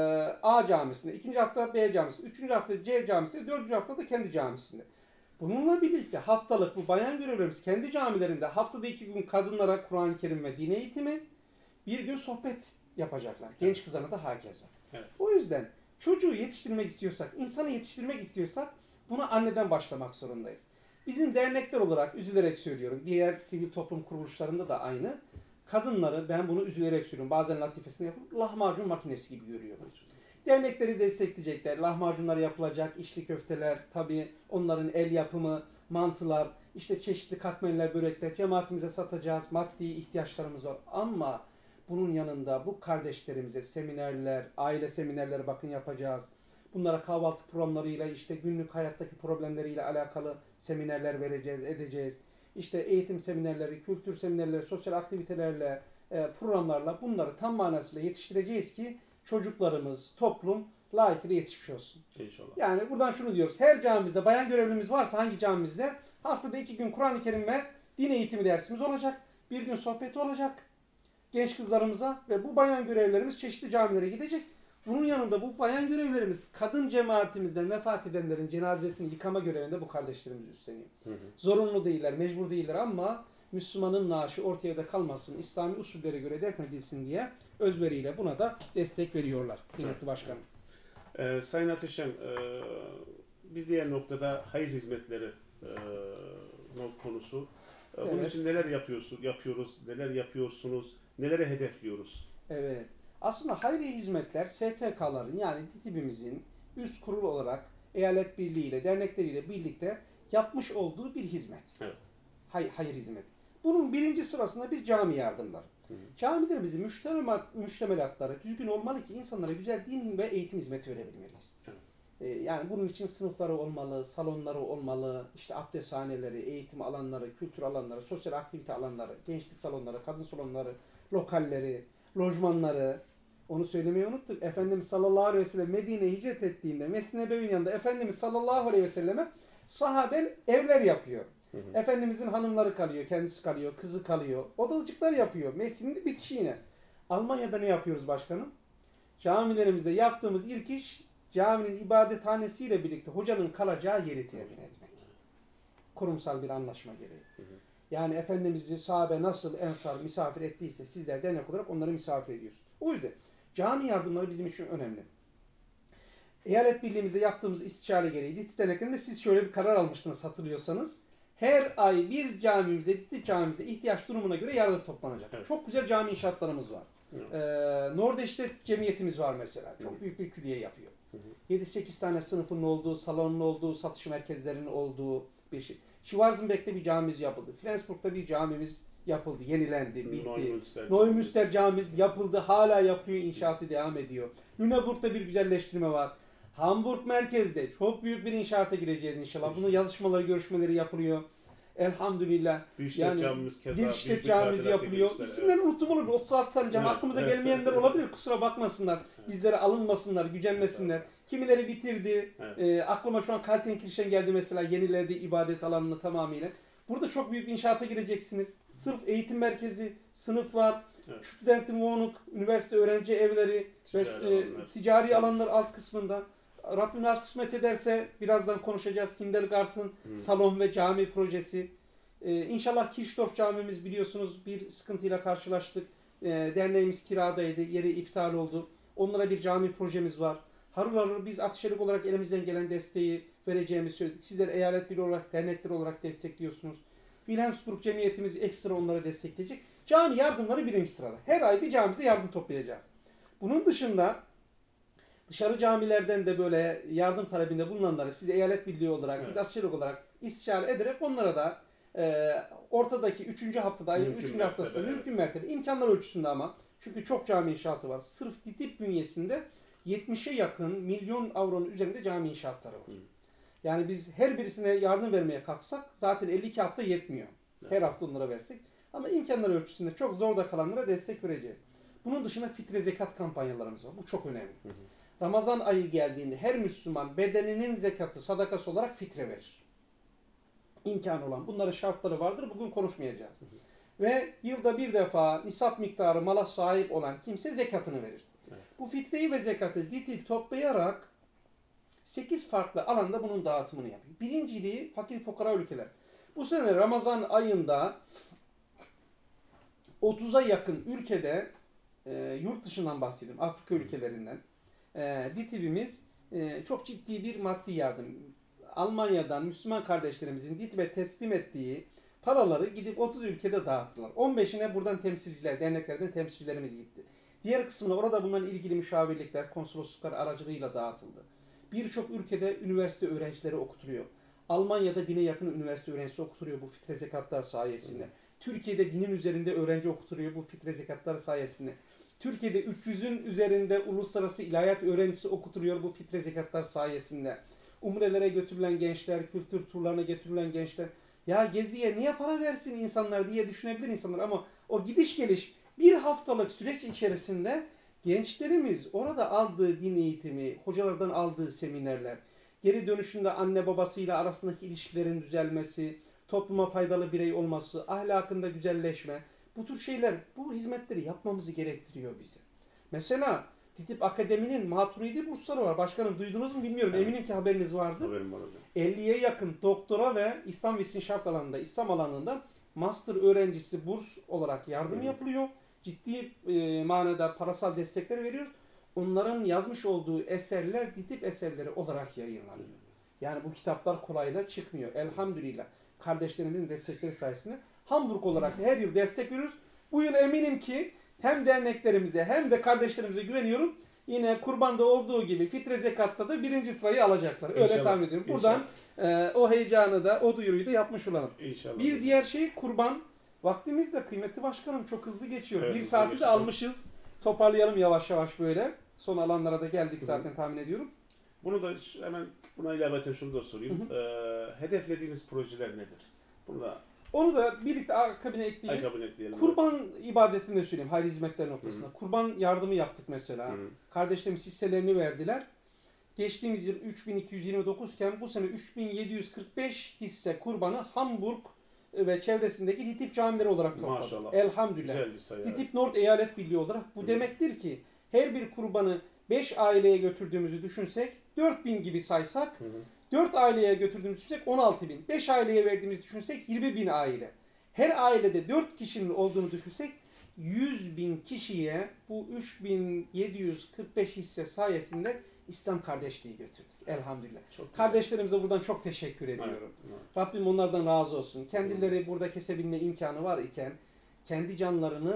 A camisinde, ikinci hafta B camisinde, üçüncü hafta C camisinde, dördüncü hafta da kendi camisinde. Bununla birlikte haftalık bu bayan görevlerimiz kendi camilerinde haftada iki gün kadınlara Kur'an-ı Kerim ve din eğitimi, bir gün sohbet yapacaklar. Genç kızlarına da hakeza. Evet. O yüzden çocuğu yetiştirmek istiyorsak, insanı yetiştirmek istiyorsak buna anneden başlamak zorundayız. Bizim dernekler olarak üzülerek söylüyorum, diğer sivil toplum kuruluşlarında da aynı. Kadınları ben bunu üzülerek söylüyorum. Bazen latifesini yapıp lahmacun makinesi gibi görüyorum. Dernekleri destekleyecekler. Lahmacunlar yapılacak, içli köfteler, tabii onların el yapımı, mantılar, işte çeşitli katmerler, börekler cemaatimize satacağız. Maddi ihtiyaçlarımız var. Ama bunun yanında bu kardeşlerimize seminerler, aile seminerleri bakın yapacağız. Bunlara kahvaltı programlarıyla, işte günlük hayattaki problemleriyle alakalı seminerler vereceğiz, edeceğiz. İşte eğitim seminerleri, kültür seminerleri, sosyal aktivitelerle, e, programlarla bunları tam manasıyla yetiştireceğiz ki çocuklarımız, toplum layıkıyla yetişmiş olsun. İnşallah. Yani buradan şunu diyoruz. Her camimizde bayan görevlimiz varsa hangi camimizde haftada iki gün Kur'an-ı Kerim ve din eğitimi dersimiz olacak. Bir gün sohbeti olacak genç kızlarımıza ve bu bayan görevlerimiz çeşitli camilere gidecek. Bunun yanında bu bayan görevlerimiz kadın cemaatimizden vefat edenlerin cenazesini yıkama görevinde bu kardeşlerimiz üstleniyor. Hı hı. Zorunlu değiller, mecbur değiller ama Müslümanın naaşı ortaya da kalmasın, İslami usullere göre defnedilsin diye özveriyle buna da destek veriyorlar. Kıymetli evet. Başkanım. Ee, Sayın Ateşen, e, bir diğer noktada hayır hizmetleri e, konusu. E, evet. Bunun için neler yapıyorsun, yapıyoruz, neler yapıyorsunuz, nelere hedefliyoruz? Evet. Aslında hayri hizmetler S T K'ların yani DİTİB'imizin üst kurul olarak eyalet birliğiyle, dernekleriyle birlikte yapmış olduğu bir hizmet. Evet. Hay, hayır hizmet. Bunun birinci sırasında biz cami yardımları. Hı hı. Camilerimizin müştemelat, müştemelatları düzgün olmalı ki insanlara güzel din ve eğitim hizmeti verebilmeliyiz. Evet. Ee, yani bunun için sınıfları olmalı, salonları olmalı, işte abdesthaneleri, eğitim alanları, kültür alanları, sosyal aktivite alanları, gençlik salonları, kadın salonları, lokalleri, lojmanları. Onu söylemeyi unuttuk. Efendimiz sallallahu aleyhi ve sellem Medine'ye hicret ettiğinde Mescid-i Nebevi'nin yanında Efendimiz sallallahu aleyhi ve selleme sahabe evler yapıyor. Hı hı. Efendimizin hanımları kalıyor, kendisi kalıyor, kızı kalıyor. Odacıklar yapıyor. Mescidin bitişi yine. Almanya'da ne yapıyoruz başkanım? Camilerimizde yaptığımız ilk iş caminin ibadethanesiyle birlikte hocanın kalacağı yeri temin etmek. Kurumsal bir anlaşma gereği. Hı hı. Yani Efendimiz'i sahabe nasıl ensar misafir ettiyse sizler dernek olarak onları misafir ediyorsunuz. O yüzden cami yardımları bizim için önemli. Eyalet birliğimizde yaptığımız istişare gereği DİTİB derneklerinde siz şöyle bir karar almıştınız hatırlıyorsanız. Her ay bir camimize, DİTİB camimize ihtiyaç durumuna göre yardım toplanacak. Evet. Çok güzel cami inşaatlarımız var. Ee, Nordeş'te cemiyetimiz var mesela. Çok Hı hı. büyük bir külliye yapıyor. Hı hı. yedi sekiz tane sınıfının olduğu, salonun olduğu, satış merkezlerinin olduğu bir şey. Schwarzenberg'de bir camimiz yapıldı. Flensburg'da bir camimiz yapıldı, yenilendi, bitti. Neumünster Neumünster camimiz yapıldı, hala yapılıyor, inşaatı devam ediyor. Lüneburg'da bir güzelleştirme var. Hamburg merkezde çok büyük bir inşaata gireceğiz inşallah. Bunun yazışmaları, görüşmeleri yapılıyor. Elhamdülillah. Büyüştek Yani camimiz keza Biriştek büyük bir camimiz tadilat yapılıyor. girişler, İsimleri evet. unuttum olur. otuz altı tane cami Evet, aklımıza evet, gelmeyenler evet, olabilir. Kusura bakmasınlar. Evet. Bizlere alınmasınlar, gücenmesinler. Kimileri bitirdi. Evet. E, aklıma şu an Kaltenkirchen geldi mesela. Yeniledi ibadet alanını tamamıyla. Burada çok büyük bir inşaata gireceksiniz. Sırf eğitim merkezi, sınıf var. Evet. Studentenwohnung, üniversite öğrenci evleri Ticari ve e, alanlar. ticari alanlar alt kısmında. Rabbim nasip kısmet ederse birazdan konuşacağız. Kindergarten, Hı. salon ve cami projesi. Ee, İnşallah Kirchdorf camimiz biliyorsunuz bir sıkıntıyla karşılaştık. Ee, derneğimiz kiradaydı, yeri iptal oldu. Onlara bir cami projemiz var. Harıl harıl biz Atışelik olarak elimizden gelen desteği vereceğimizi söyledik. Sizler eyalet birliği olarak, dernekler olarak destekliyorsunuz. Wilhelmsburg cemiyetimiz ekstra onları destekleyecek. Cami yardımları birinci sırada. Her ay bir camimize yardım toplayacağız. Bunun dışında dışarı camilerden de böyle yardım talebinde bulunanları siz eyalet birliği olarak, Evet. biz Atışelik olarak istişare ederek onlara da e, ortadaki üçüncü haftada, ayın Mümkün üçüncü mertebe, haftasında evet. mümkün mertebe imkanlar ölçüsünde ama çünkü çok cami inşaatı var. Sırf DİTİB bünyesinde yetmişe yakın milyon avronun üzerinde cami inşaatları var. Hı. Yani biz her birisine yardım vermeye kalksak zaten elli iki hafta yetmiyor. Evet. Her hafta onlara versek. Ama imkanlar ölçüsünde çok zorda kalanlara destek vereceğiz. Bunun dışında fitre zekat kampanyalarımız var. Bu çok önemli. Hı hı. Ramazan ayı geldiğinde her Müslüman bedeninin zekatı, sadakası olarak fitre verir. İmkanı olan. Bunların şartları vardır. Bugün konuşmayacağız. Hı hı. Ve yılda bir defa nisap miktarı mala sahip olan kimse zekatını verir. Evet. Bu fitreyi ve zekatı DİTİB toplayarak sekiz farklı alanda bunun dağıtımını yapıyor. Birinciliği fakir fukara ülkeler. Bu sene Ramazan ayında otuza yakın ülkede e, yurt dışından bahsediyorum. Afrika ülkelerinden. E, DİTİB'imiz e, çok ciddi bir maddi yardım. Almanya'dan Müslüman kardeşlerimizin DİTİB'e teslim ettiği paraları gidip otuz ülkede dağıttılar. on beşine buradan temsilciler, derneklerden temsilcilerimiz gitti. Diğer kısmına orada bulunan ilgili müşavirlikler, konsolosluklar aracılığıyla dağıtıldı. Birçok ülkede üniversite öğrencileri okutuluyor. Almanya'da bine yakın üniversite öğrencisi okutuluyor bu fitre zekatlar sayesinde. Türkiye'de binin üzerinde öğrenci okutuluyor bu fitre zekatlar sayesinde. Türkiye'de üç yüzün üzerinde uluslararası ilahiyat öğrencisi okutuluyor bu fitre zekatlar sayesinde. Umrelere götürülen gençler, kültür turlarına götürülen gençler. Ya geziye niye para versin insanlar diye düşünebilir insanlar ama o gidiş geliş bir haftalık süreç içerisinde gençlerimiz orada aldığı din eğitimi, hocalardan aldığı seminerler, geri dönüşünde anne babasıyla arasındaki ilişkilerin düzelmesi, topluma faydalı birey olması, ahlakında güzelleşme, bu tür şeyler, bu hizmetleri yapmamızı gerektiriyor bize. Mesela DİTİB Akademi'nin Maturidi bursları var. Başkanım duydunuz mu bilmiyorum. Evet. Eminim ki haberiniz vardır. Haberim var hocam. elliye yakın doktora ve İslam ve İstinşaf alanında, İslam alanında master öğrencisi burs olarak yardım Hı. yapılıyor. Ciddi e, manada parasal destekler veriyoruz. Onların yazmış olduğu eserler DİTİB eserleri olarak yayınlanıyor. Yani bu kitaplar kolayla çıkmıyor. Elhamdülillah. Kardeşlerimizin destekleri sayesinde Hamburg olarak her yıl destek veriyoruz. Bu yıl eminim ki hem derneklerimize hem de kardeşlerimize güveniyorum. Yine kurbanda olduğu gibi fitre zekatta da birinci sırayı alacaklar. Öyle İnşallah. tahmin ediyorum. Buradan e, o heyecanı da, o duyuruyu da yapmış olalım. İnşallah. Bir diğer şey kurban. Vaktimiz de kıymetli başkanım çok hızlı geçiyor. Evet, bir hızlı saati de geçiyor. almışız. Toparlayalım yavaş yavaş böyle. Son alanlara da geldik Hı hı. zaten tahmin ediyorum. Bunu da ş- hemen buna ilaveten şunu da sorayım. Hı Ee, hedeflediğiniz projeler nedir? Bunu da Onu da birlikte akabine ekleyeyim. aykabın ekleyelim. Kurban ibadetini de söyleyeyim hayır hizmetler noktasında. Hı hı. Kurban yardımı yaptık mesela. Hı hı. Kardeşlerimiz hisselerini verdiler. Geçtiğimiz yıl üç bin iki yüz yirmi dokuz iken bu sene üç bin yedi yüz kırk beş hisse kurbanı Hamburg ve çevresindeki DİTİB camileri olarak topladık. Maşallah. Elhamdülillah. Güzel bir sayı. evet. DİTİB Nord Eyalet Birliği olarak bu Hı. demektir ki her bir kurbanı beş aileye götürdüğümüzü düşünsek dört bin gibi saysak Hı hı. dört aileye götürdüğümüzü düşünsek on altı bin. beş aileye verdiğimizi düşünsek yirmi bin aile. Her ailede dört kişinin olduğunu düşünsek yüz bin kişiye bu üç bin yedi yüz kırk beş hisse sayesinde İslam kardeşliği götürdük. Elhamdülillah. Çok Kardeşlerimize buradan çok teşekkür güzel. ediyorum. Evet, evet. Rabbim onlardan razı olsun. Kendileri burada kesebilme imkanı var iken kendi canlarını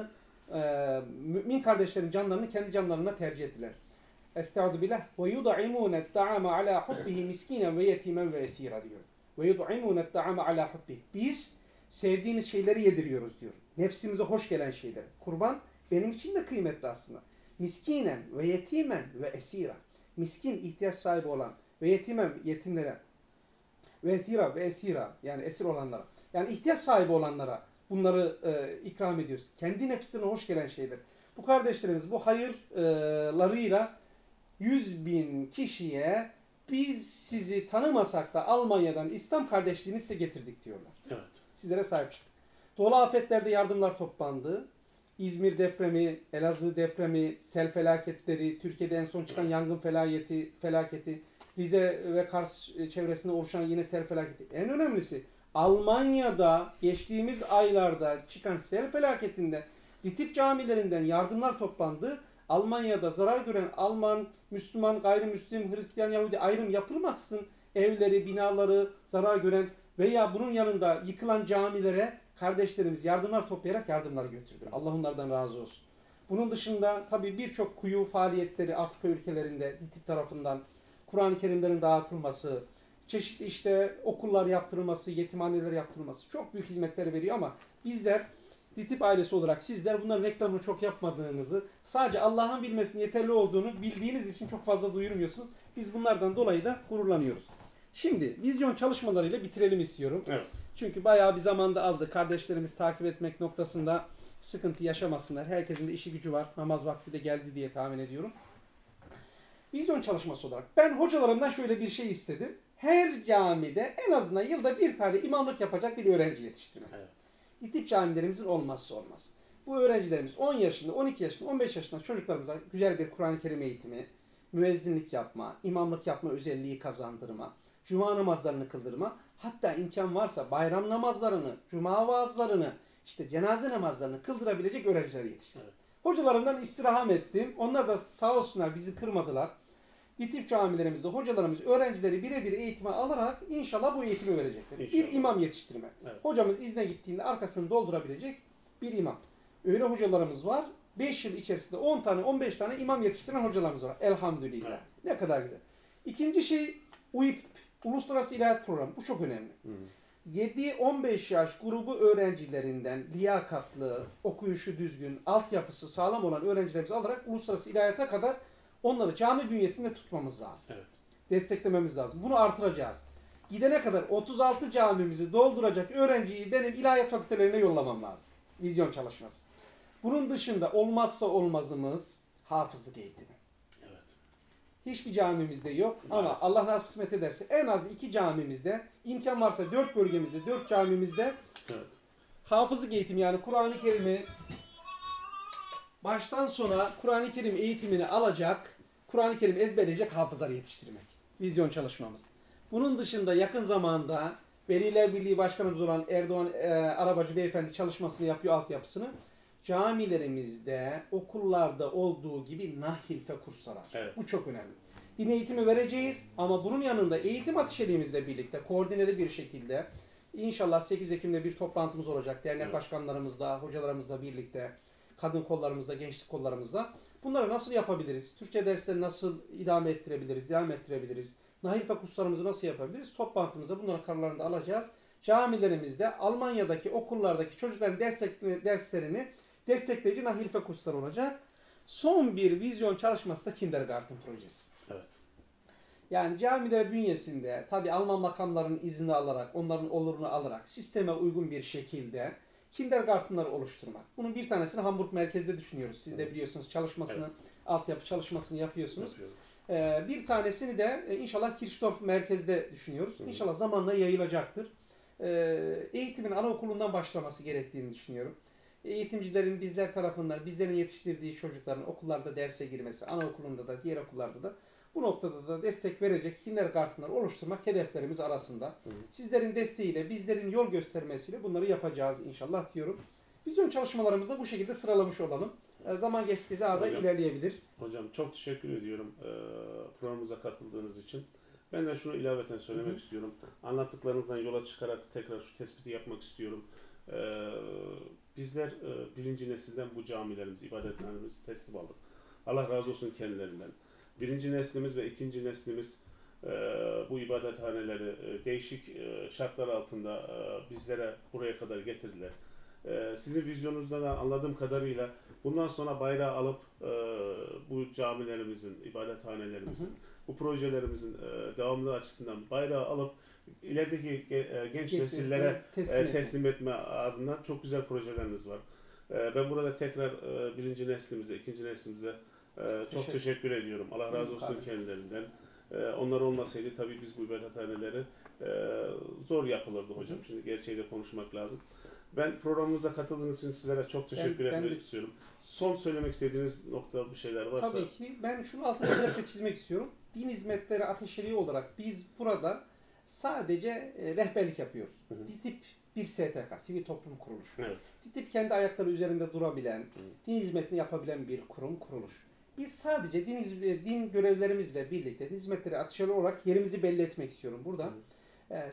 e, mümin kardeşlerin canlarını kendi canlarına tercih ettiler. Estaizu billah. Ve yud'imûne ta'ame alâ hubbihi miskinen ve yetimen ve esîra diyor. Ve yud'imûne ta'ame alâ hubbihi. Biz sevdiğimiz şeyleri yediriyoruz diyor. Nefsimize hoş gelen şeyler. Kurban benim için de kıymetli aslında. Miskinen ve yetimen ve esîra. Miskin, ihtiyaç sahibi olan ve yetimen, yetimlere ve esîra ve esîra yani esir olanlara. Yani ihtiyaç sahibi olanlara bunları e, ikram ediyoruz. Kendi nefsine hoş gelen şeyler. Bu kardeşlerimiz bu hayırlarıyla yüz bin kişiye biz sizi tanımasak da Almanya'dan İslam kardeşliğini size getirdik diyorlar. Evet. Sizlere sahip çıktık. Doğal afetlerde yardımlar toplandı. İzmir depremi, Elazığ depremi, sel felaketleri, Türkiye'de en son çıkan yangın felaketi, felaketi, Rize ve Kars çevresinde oluşan yine sel felaketi. En önemlisi Almanya'da geçtiğimiz aylarda çıkan sel felaketinde Ditip camilerinden yardımlar toplandı. Almanya'da zarar gören Alman, Müslüman, gayrimüslim, Hristiyan, Yahudi ayrım yapılmaksızın evleri, binaları zarar gören veya bunun yanında yıkılan camilere kardeşlerimiz yardımlar toplayarak yardımlar götürdü. Allah onlardan razı olsun. Bunun dışında tabii birçok kuyu faaliyetleri Afrika ülkelerinde Ditip tarafından Kur'an-ı Kerimlerin dağıtılması, çeşitli işte okullar yaptırılması, yetimhaneler yaptırılması çok büyük hizmetler veriyor ama bizler Ditip ailesi olarak sizler bunların reklamını çok yapmadığınızı, sadece Allah'ın bilmesinin yeterli olduğunu bildiğiniz için çok fazla duyurmuyorsunuz. Biz bunlardan dolayı da gururlanıyoruz. Şimdi vizyon çalışmalarıyla bitirelim istiyorum. Evet. Çünkü bayağı bir zamanda aldı. Kardeşlerimiz takip etmek noktasında sıkıntı yaşamasınlar. Herkesin de işi gücü var. Namaz vakti de geldi diye tahmin ediyorum. Vizyon çalışması olarak ben hocalarımdan şöyle bir şey istedim. Her camide en azından yılda bir tane imamlık yapacak bir öğrenci yetiştirmek. Evet. Ditip camilerimizin olmazsa olmaz. Bu öğrencilerimiz on yaşında, on iki yaşında, on beş yaşında çocuklarımıza güzel bir Kur'an-ı Kerim eğitimi, müezzinlik yapma, imamlık yapma özelliği kazandırma, cuma namazlarını kıldırma, hatta imkan varsa bayram namazlarını, cuma vaazlarını, işte cenaze namazlarını kıldırabilecek öğrenciler yetiştirmek. Evet. Hocalarımdan istirham ettim. Onlar da sağ olsunlar bizi kırmadılar. Ditip camilerimizde hocalarımız öğrencileri birebir eğitime alarak inşallah bu eğitimi verecekler. İnşallah. Bir imam yetiştirme. Evet. Hocamız izne gittiğinde arkasını doldurabilecek bir imam. Öyle hocalarımız var. beş yıl içerisinde on tane on beş tane imam yetiştiren hocalarımız var. Elhamdülillah. Evet. Ne kadar güzel. İkinci şey U İ P, Uluslararası İlahiyat Programı. Bu çok önemli. yedi on beş yaş grubu öğrencilerinden liyakatlı, okuyuşu düzgün, altyapısı sağlam olan öğrencilerimizi alarak uluslararası ilahiyata kadar onları cami bünyesinde tutmamız lazım. Evet. Desteklememiz lazım. Bunu artıracağız. Gidene kadar otuz altı camimizi dolduracak öğrenciyi benim ilahiyat fakültelerine yollamam lazım. Vizyon çalışması. Bunun dışında olmazsa olmazımız hafızlık eğitimi. Evet. Hiçbir camimizde yok. Maalesef. Ama Allah nasip kısmet ederse en az iki camimizde, imkan varsa dört bölgemizde, dört camimizde evet. Hafızlık eğitimi yani Kur'an-ı Kerim'i baştan sona Kur'an-ı Kerim eğitimini alacak, Kur'an-ı Kerim ezberleyecek hafızlar yetiştirmek. Vizyon çalışmamız. Bunun dışında yakın zamanda Veliler Birliği Başkanımız olan Erdoğan e, Arabacı Beyefendi çalışmasını yapıyor, altyapısını. Camilerimizde, okullarda olduğu gibi nahilfe kurslar açıyor. Evet. Bu çok önemli. Din eğitimi vereceğiz ama bunun yanında eğitim ateşeliğimizle birlikte koordineli bir şekilde inşallah sekiz Ekim'de bir toplantımız olacak. Dernek evet. başkanlarımızla, hocalarımızla birlikte, kadın kollarımızda, gençlik kollarımızda. Bunları nasıl yapabiliriz? Türkçe dersleri nasıl idame ettirebiliriz, devam ettirebiliriz? Nahilfe kurslarımızı nasıl yapabiliriz? Toplantımızda bunların kararlarını da alacağız. Camilerimizde Almanya'daki okullardaki çocukların destek, derslerini destekleyici nahilfe kursları olacak. Son bir vizyon çalışması da Kindergarten projesi. Evet. Yani camiler bünyesinde tabi Alman makamlarının izni alarak, onların olurunu alarak sisteme uygun bir şekilde Kindergarten'ları oluşturmak. Bunun bir tanesini Hamburg merkezde düşünüyoruz. Siz de biliyorsunuz çalışmasını, evet. altyapı çalışmasını yapıyorsunuz. Ee, bir tanesini de e, inşallah Kirchdorf merkezde düşünüyoruz. Hı hı. İnşallah zamanla yayılacaktır. Ee, eğitimin anaokulundan başlaması gerektiğini düşünüyorum. Eğitimcilerin bizler tarafından, bizlerin yetiştirdiği çocukların okullarda derse girmesi, anaokulunda da, diğer okullarda da bu noktada da destek verecek kindergartenlar oluşturmak hedeflerimiz arasında. Hı hı. Sizlerin desteğiyle, bizlerin yol göstermesiyle bunları yapacağız inşallah diyorum. Vizyon çalışmalarımızı da bu şekilde sıralamış olalım. E, zaman geçtikçe daha da ilerleyebilir. Hocam çok teşekkür ediyorum e, programımıza katıldığınız için. Ben de şunu ilaveten söylemek hı hı. istiyorum. Anlattıklarınızdan yola çıkarak tekrar şu tespiti yapmak istiyorum. E, bizler e, birinci nesilden bu camilerimizi, ibadethanemizi teslim aldık. Allah razı olsun kendilerinden. Birinci neslimiz ve ikinci neslimiz e, bu ibadethaneleri e, değişik e, şartlar altında e, bizlere buraya kadar getirdiler. E, sizin vizyonunuzdan da anladığım kadarıyla bundan sonra bayrağı alıp e, bu camilerimizin, ibadethanelerimizin, hı hı. bu projelerimizin e, devamlılığı açısından bayrağı alıp ilerideki e, genç Geçin, nesillere teslim, e, teslim etme adına çok güzel projeleriniz var. E, ben burada tekrar e, birinci neslimize, ikinci neslimize e, çok teşekkür, teşekkür ediyorum. Allah razı olsun abi. Kendilerinden. E, onlar olmasaydı tabii biz bu ibadethaneleri e, zor yapılırdı hocam. Şimdi gerçeği de konuşmak lazım. Ben programımıza katıldığınız için sizlere çok teşekkür ben, etmek ben de... istiyorum. Son söylemek istediğiniz nokta bir şeyler varsa. Tabii ki. Ben şunu altını özellikle çizmek istiyorum. Din hizmetleri ateşeliği olarak biz burada sadece e, rehberlik yapıyoruz. Hı hı. DİTİB bir S T K, sivil toplum kuruluşu. Evet. DİTİB kendi ayakları üzerinde durabilen, hı. din hizmetini yapabilen bir kurum, kuruluş. Biz sadece din, din görevlerimizle birlikte din hizmetleri ateşeli olarak yerimizi belli etmek istiyorum burada. E,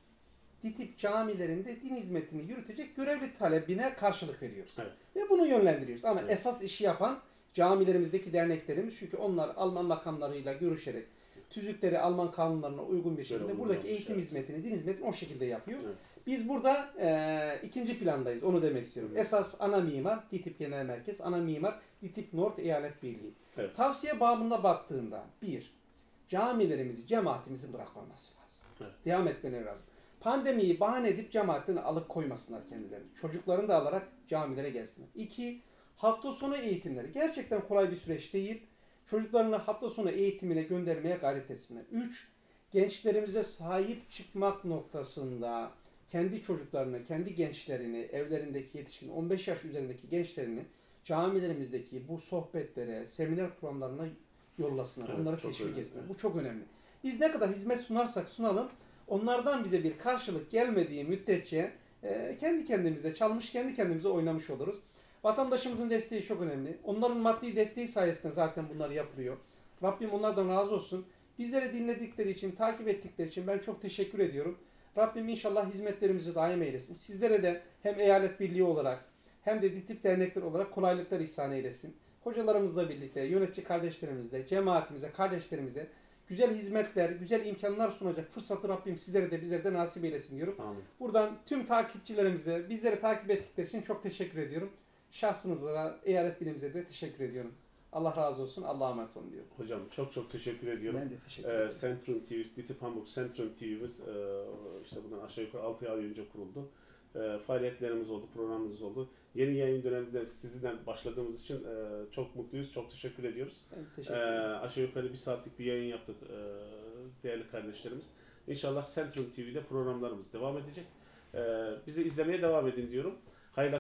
DİTİB camilerinde din hizmetini yürütecek görevli talebine karşılık veriyoruz. Evet. Ve bunu yönlendiriyoruz. Ama evet. esas işi yapan camilerimizdeki derneklerimiz, çünkü onlar Alman makamlarıyla görüşerek tüzükleri Alman kanunlarına uygun bir şekilde buradaki eğitim evet. hizmetini, din hizmetini o şekilde yapıyor. Evet. Biz burada e, ikinci plandayız. Onu demek istiyorum. Evet. Esas ana mimar DİTİB Genel Merkez, ana mimar DİTİB North Eyalet Birliği. Evet. Tavsiye babında baktığında bir, camilerimizi, cemaatimizin bırakmaması lazım. Evet. Devam etmeleri lazım. Pandemiyi bahane edip cemaatten alıp koymasınlar kendilerini. Çocuklarını da alarak camilere gelsinler. İki, hafta sonu eğitimleri. Gerçekten kolay bir süreç değil. Çocuklarını hafta sonu eğitimine göndermeye gayret etsinler. Üç, gençlerimize sahip çıkmak noktasında kendi çocuklarını, kendi gençlerini, evlerindeki yetişkin on beş yaş üzerindeki gençlerini camilerimizdeki bu sohbetlere, seminer programlarına yollasınlar. Evet, onları teşvik etsinler. Bu çok önemli. Biz ne kadar hizmet sunarsak sunalım, onlardan bize bir karşılık gelmediği müddetçe e, kendi kendimize çalmış, kendi kendimize oynamış oluruz. Vatandaşımızın desteği çok önemli. Onların maddi desteği sayesinde zaten bunlar yapılıyor. Rabbim onlardan razı olsun. Bizleri dinledikleri için, takip ettikleri için ben çok teşekkür ediyorum. Rabbim inşallah hizmetlerimizi daim eylesin. Sizlere de hem eyalet birliği olarak hem de DİTİB dernekler olarak kolaylıklar ihsan eylesin. Hocalarımızla birlikte, yönetici kardeşlerimizle, cemaatimize, kardeşlerimize güzel hizmetler, güzel imkanlar sunacak fırsatı Rabbim sizlere de bizlere de nasip eylesin diyorum. Amin. Buradan tüm takipçilerimize, bizleri takip ettikleri için çok teşekkür ediyorum. Şahsınıza da, eyalet bilimimize de teşekkür ediyorum. Allah razı olsun. Allah'a emanet olun diyorum. Hocam çok çok teşekkür ediyorum. Ben de teşekkür ederim. Ee, Centrum T V, DİTİB Hamburg Centrum T V'miz e, işte bundan aşağı yukarı altı ay önce kuruldu. E, faaliyetlerimiz oldu, programımız oldu. Yeni yayın döneminde sizinle başladığımız için e, çok mutluyuz, çok teşekkür ediyoruz. Ben teşekkür ederim. E, aşağı yukarı bir saatlik bir yayın yaptık e, değerli kardeşlerimiz. İnşallah Centrum T V'de programlarımız devam edecek. E, bizi izlemeye devam edin diyorum. Hayırlı